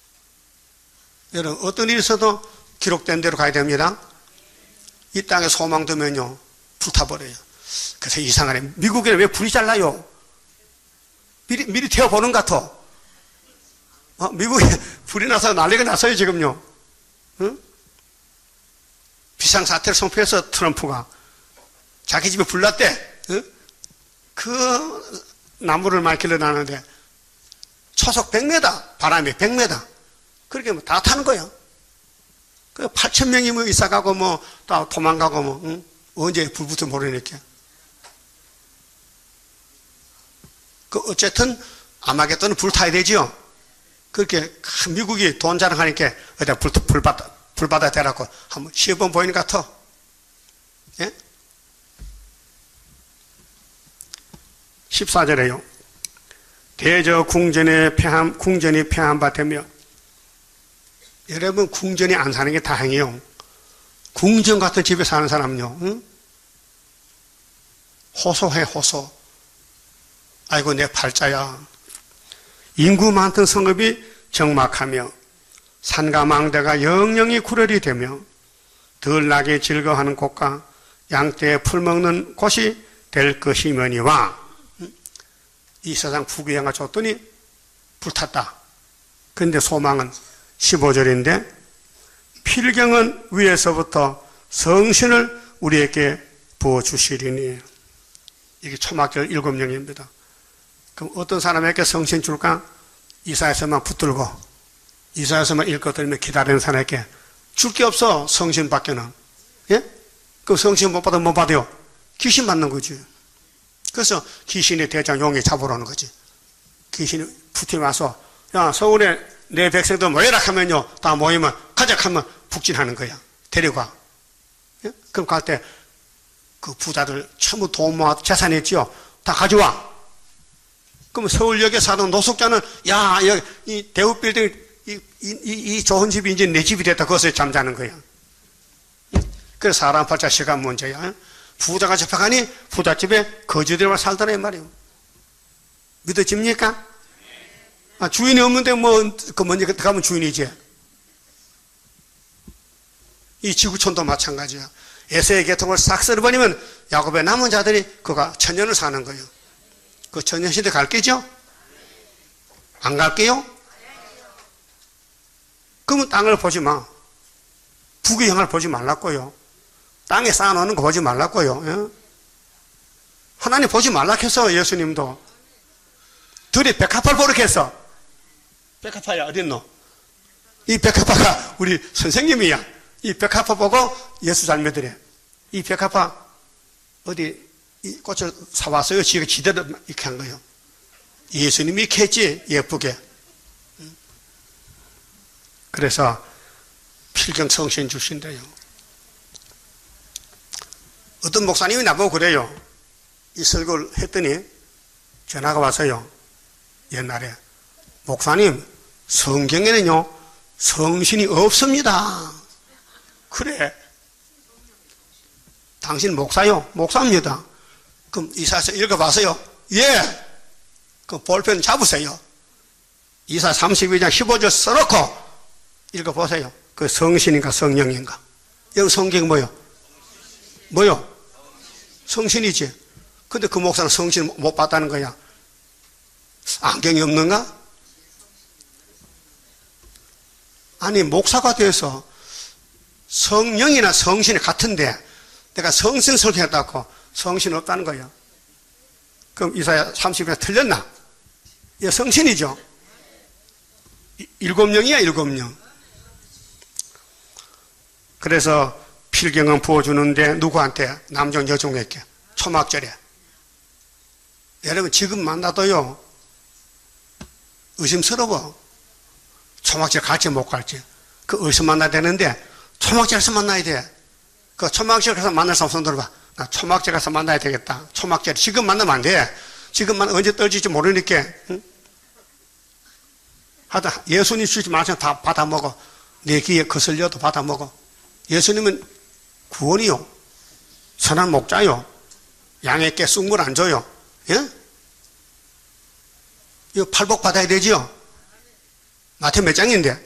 여러분, 어떤 일이 있어도 기록된 대로 가야 됩니다. 이 땅에 소망 두면요, 불타버려요. 그래서 이상하네. 미국에는 왜 불이 잘 나요? 미리 태워보는 것 같아. 미국에 불이 나서 난리가 났어요, 지금요. 응? 비상사태를 선포해서 트럼프가 자기 집에 불 났대. 응? 그 나무를 많이 길러나는데 초속 100m, 바람이 100m. 그렇게 뭐 다 타는 거예요. 그 8,000명이 뭐 이사가고 뭐 다 도망가고 뭐, 응? 언제 불 붙을지 모르니까. 그 어쨌든 아마겟돈은 불 타야 되지요. 그렇게 미국이 돈 자랑하니까 어디다 불 받아 대라고 한번 시험 보이는 것 같아. 예? 14절에요. 대저 궁전이 폐한 바 되며. 여러분, 궁전이 안 사는 게 다행이에요. 궁전 같은 집에 사는 사람은요, 응? 호소해, 호소. 아이고, 내 팔자야. 인구 많던 성읍이 적막하며 산과 망대가 영영이 구렬이 되며 덜 나게 즐거워하는 곳과 양떼에 풀 먹는 곳이 될 것이면이와. 이 세상 부귀영화 줬더니 불탔다. 그런데 소망은 15절인데 필경은 위에서부터 성신을 우리에게 부어주시리니. 이게 초막절 7명입니다. 그럼 어떤 사람에게 성신 줄까? 이사야서만 붙들고 이사야서만 읽거든요. 기다리는 사람에게 줄 게 없어. 성신 밖에는. 예? 그 성신 못 받으면 못 받아요. 귀신 받는 거지. 그래서 귀신의 대장 용이 잡으러 오는 거지. 귀신이 푸팀 와서 야, 서울에 내 백성들 모여라 하면요, 다 모이면 가자 하면 북진하는 거야. 데려가. 예? 그럼 갈 때 그 부자들 전부 돈 모아 재산 있지요. 다 가져와. 그럼 서울역에 사는 노숙자는 야, 여기 이 대우빌딩 이 좋은 집이 이제 내 집이 됐다. 거기서 잠자는 거야. 그래서 사람 팔자 시간 문제야. 부자가 접하가니 부잣집에 거지들만 살더라 이 말이에요. 믿어집니까? 아, 주인이 없는데 뭐 그 먼저 가면 주인이지. 이 지구촌도 마찬가지야. 에서의 계통을 싹 쓸어버리면 야곱의 남은 자들이 그가 천년을 사는 거예요. 그 천년시대 갈 게죠? 안 갈게요? 그러면 땅을 보지 마. 부귀영화를 보지 말라고요. 땅에 쌓아놓는 거 보지 말라고요. 예? 하나님 보지 말라 했어. 예수님도 둘이 백합화를 보러 했어. 백합화야 어딨노? 이 백합화가 우리 선생님이야. 이 백합화 보고 예수 잘 믿으래. 이 백합화 어디 이 꽃을 사왔어요. 지가 지대로 이렇게 한 거예요. 예수님이 이렇게 했지. 예쁘게. 그래서 필경성신 주신대요. 어떤 목사님이 나보고 그래요. 이 설교를 했더니 전화가 와서요. 옛날에 목사님, 성경에는요 성신이 없습니다. 그래. 당신 목사요? 목사입니다. 그럼 이사야서 읽어봐서요. 예. 그럼 볼펜 잡으세요. 이사야 32장 15절 써놓고 읽어보세요. 그 성신인가 성령인가? 여기 성경이 뭐요? 성신이지. 근데 그 목사는 성신 못 봤다는 거야. 안경이 없는가? 아니, 목사가 돼서 성령이나 성신이 같은데 내가 성신 설교했다고 성신 없다는 거야. 그럼 이사야 30장 틀렸나? 이거 성신이죠. 7명이야 7명. 그래서 필경은 부어주는데 누구한테? 남종 여종에게. 초막절에. 여러분 지금 만나도요 의심스러워. 초막절 갈지 못 갈지. 그 어디서 만나야 되는데 초막절에서 만나야 돼. 그 초막절 가서 만날 사람 손 들어봐. 나 초막절 가서 만나야 되겠다. 초막절 지금 만나면 안 돼. 지금 만나면 언제 떨어질지 모르니까. 응? 하다 예수님 주지 마시면 다 받아먹어. 내 귀에 거슬려도 받아먹어. 예수님은 구원이요. 선한 목자요. 양에게 쑥물 안 줘요. 예? 이거 팔복 받아야 되지요. 마태 몇 장인데?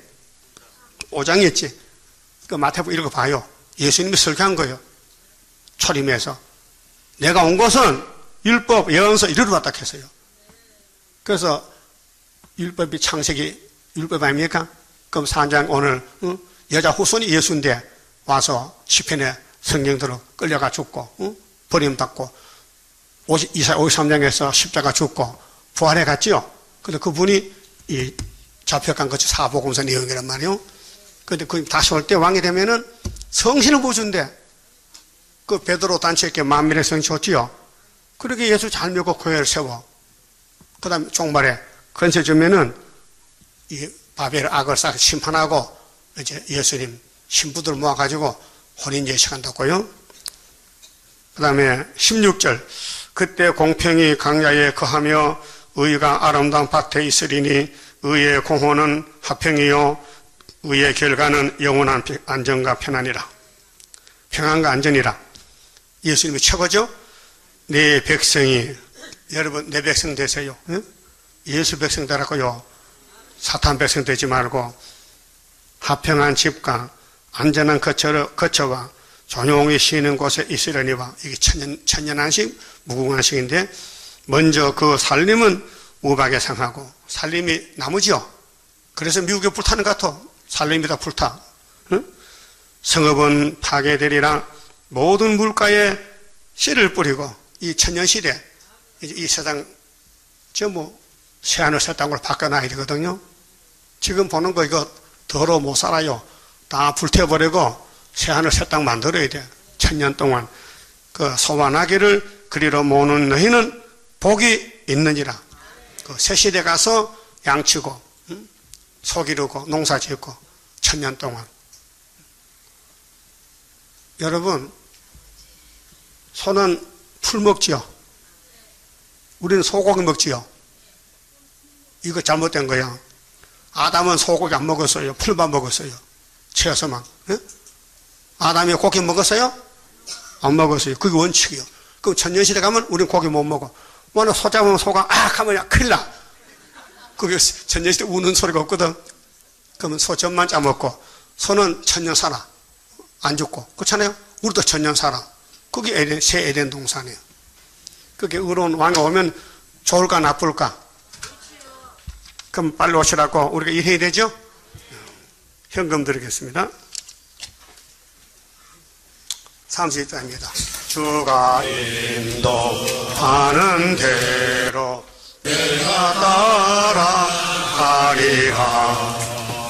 5장이었지. 그 마태복음 읽어봐요. 예수님이 설교한 거예요. 초림에서. 내가 온 것은 율법, 예언서 이르러 왔다 했어요. 그래서 율법이 창세기 율법 아닙니까? 그럼 3장 오늘 여자 후손이 예수인데 와서 시편에 성경대로 끌려가 죽고 버림받고 이사야 53장에서 십자가 죽고 부활해 갔지요. 근데 그분이 이 잡혀간 것이 사복음서 내용이란 말이에요. 근데 그 다시 올 때 왕이 되면은 성신을 부어준대. 그 베드로 단체에게 만민의 성신 줬지요. 그렇게 예수 잘 믿고 교회를 세워. 그 다음에 종말에 건세 주면은 이 바벨 악을 싹 심판하고 이제 예수님 신부들 모아가지고 혼인 예식한다고요. 그 다음에 16절. 그때 공평이 강야에 거하며 의가 아름다운 밭에 있으리니 의의 공헌은 화평이요 의의 결과는 영원한 안정과 편안이라. 평안과 안전이라. 예수님이 최고죠. 내 백성이 여러분 내 백성 되세요. 응? 예수 백성 되라고요. 사탄 백성 되지 말고 화평한 집과 안전한 거처와 조용히 쉬는 곳에 있으려니와. 이게 천년한식 무궁한식인데 먼저 그 살림은 우박에 상하고 살림이 나무지요. 그래서 미국에 불타는 것 같아. 살림이 다 불타. 응? 성읍은 파괴되리라. 모든 물가에 씨를 뿌리고 이 천년시대 이 세상 전부 새하늘 새 땅으로 바꿔놔야 되거든요. 지금 보는 거 이거 더러 못 살아요. 다 불태워버리고 새하늘 새 땅 만들어야 돼. 천년 동안 그 소원하기를 그리로 모으는 너희는 복이 있느니라. 그 새 시대 가서 양치고 소 기르고 농사 짓고 천년 동안. 여러분 소는 풀 먹지요. 우리는 소고기 먹지요. 이거 잘못된 거야. 아담은 소고기 안 먹었어요. 풀만 먹었어요. 채어서만. 예? 아담이 고기 먹었어요? 안 먹었어요. 그게 원칙이요. 그럼 천년시대 가면 우리는 고기 못 먹어. 오늘 소 잡으면 소가 하면 큰일 나. 그게 천년시대 우는 소리가 없거든. 그러면 소 젖만 짜먹고 소는 천년 살아. 안 죽고. 그렇잖아요. 우리도 천년 살아. 그게 새 에덴 동산이에요. 그게 의로운 왕이 오면 좋을까 나쁠까? 그럼 빨리 오시라고 우리가 일해야 되죠? 현금 드리겠습니다. 30장입니다. 주가 인도하는 대로 내가 따라가리라.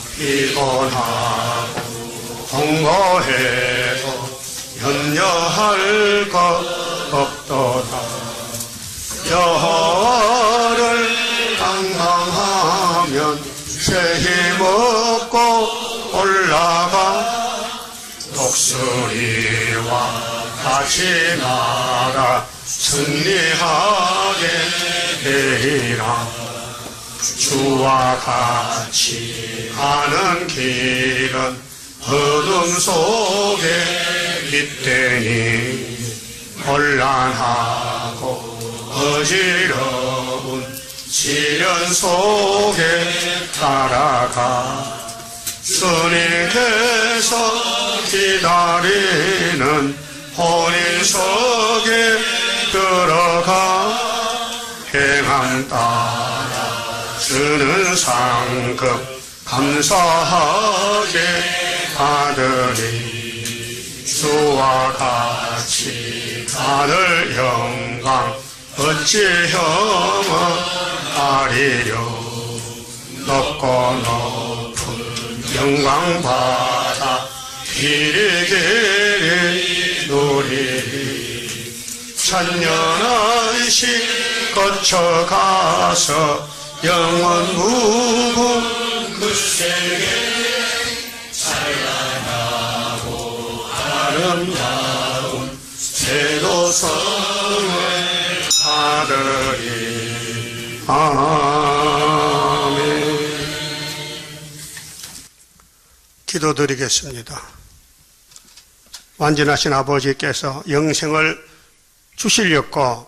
피곤하고 공고해도 염려할 것 없도다. 여호와를 강망하면 새 힘 얻고 올라가. 독수리와 같이 날아 승리하게 되리라. 주와 같이 가는 길은 어둠 속에 빛되니 혼란하고 어지러운 시련 속에 따라가 스님께서 기다리는 혼인석에 들어가 행함 따라 주는 상급 감사하게 받으니 주와 같이 받을 영광 어찌 형하리요. 높고 높은 영광 받아 길이 누리리. 천년의 거쳐가서 영원 무궁 그 세계 찬란하고 아름다운 제도성을 받으리. 아멘. 기도드리겠습니다. 완전하신 아버지께서 영생을 주시려고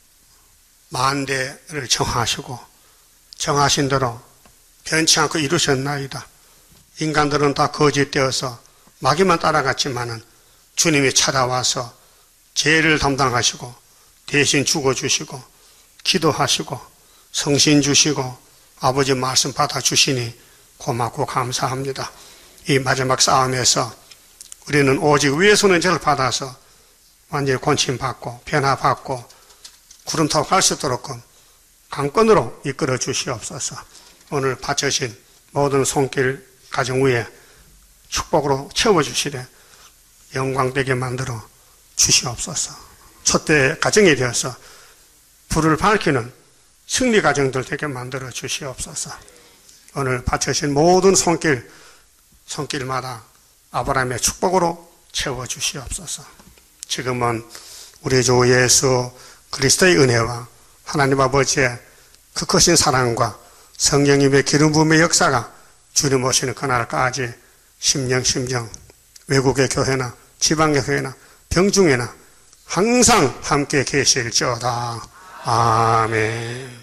만대를 정하시고 정하신 대로 변치 않고 이루셨나이다. 인간들은 다 거짓되어서 마귀만 따라갔지만은 주님이 찾아와서 죄를 담당하시고 대신 죽어주시고 기도하시고 성신 주시고 아버지 말씀 받아주시니 고맙고 감사합니다. 이 마지막 싸움에서 우리는 오직 위에서 은혜를 받아서 완전히 권침받고 변화받고 구름 타고 갈 수 있도록 강권으로 이끌어 주시옵소서. 오늘 바쳐진 모든 손길 가정 위에 축복으로 채워주시되 영광되게 만들어 주시옵소서. 촛대 가정이 되어서 불을 밝히는 승리 가정들 되게 만들어 주시옵소서. 오늘 바쳐진 모든 손길마다 아브라함의 축복으로 채워주시옵소서. 지금은 우리 주 예수 그리스도의 은혜와 하나님 아버지의 그 크신 사랑과 성령님의 기름 부음의 역사가 주님 오시는 그날까지 심령 외국의 교회나 지방의 교회나 병중에나 항상 함께 계실지어다. 아멘.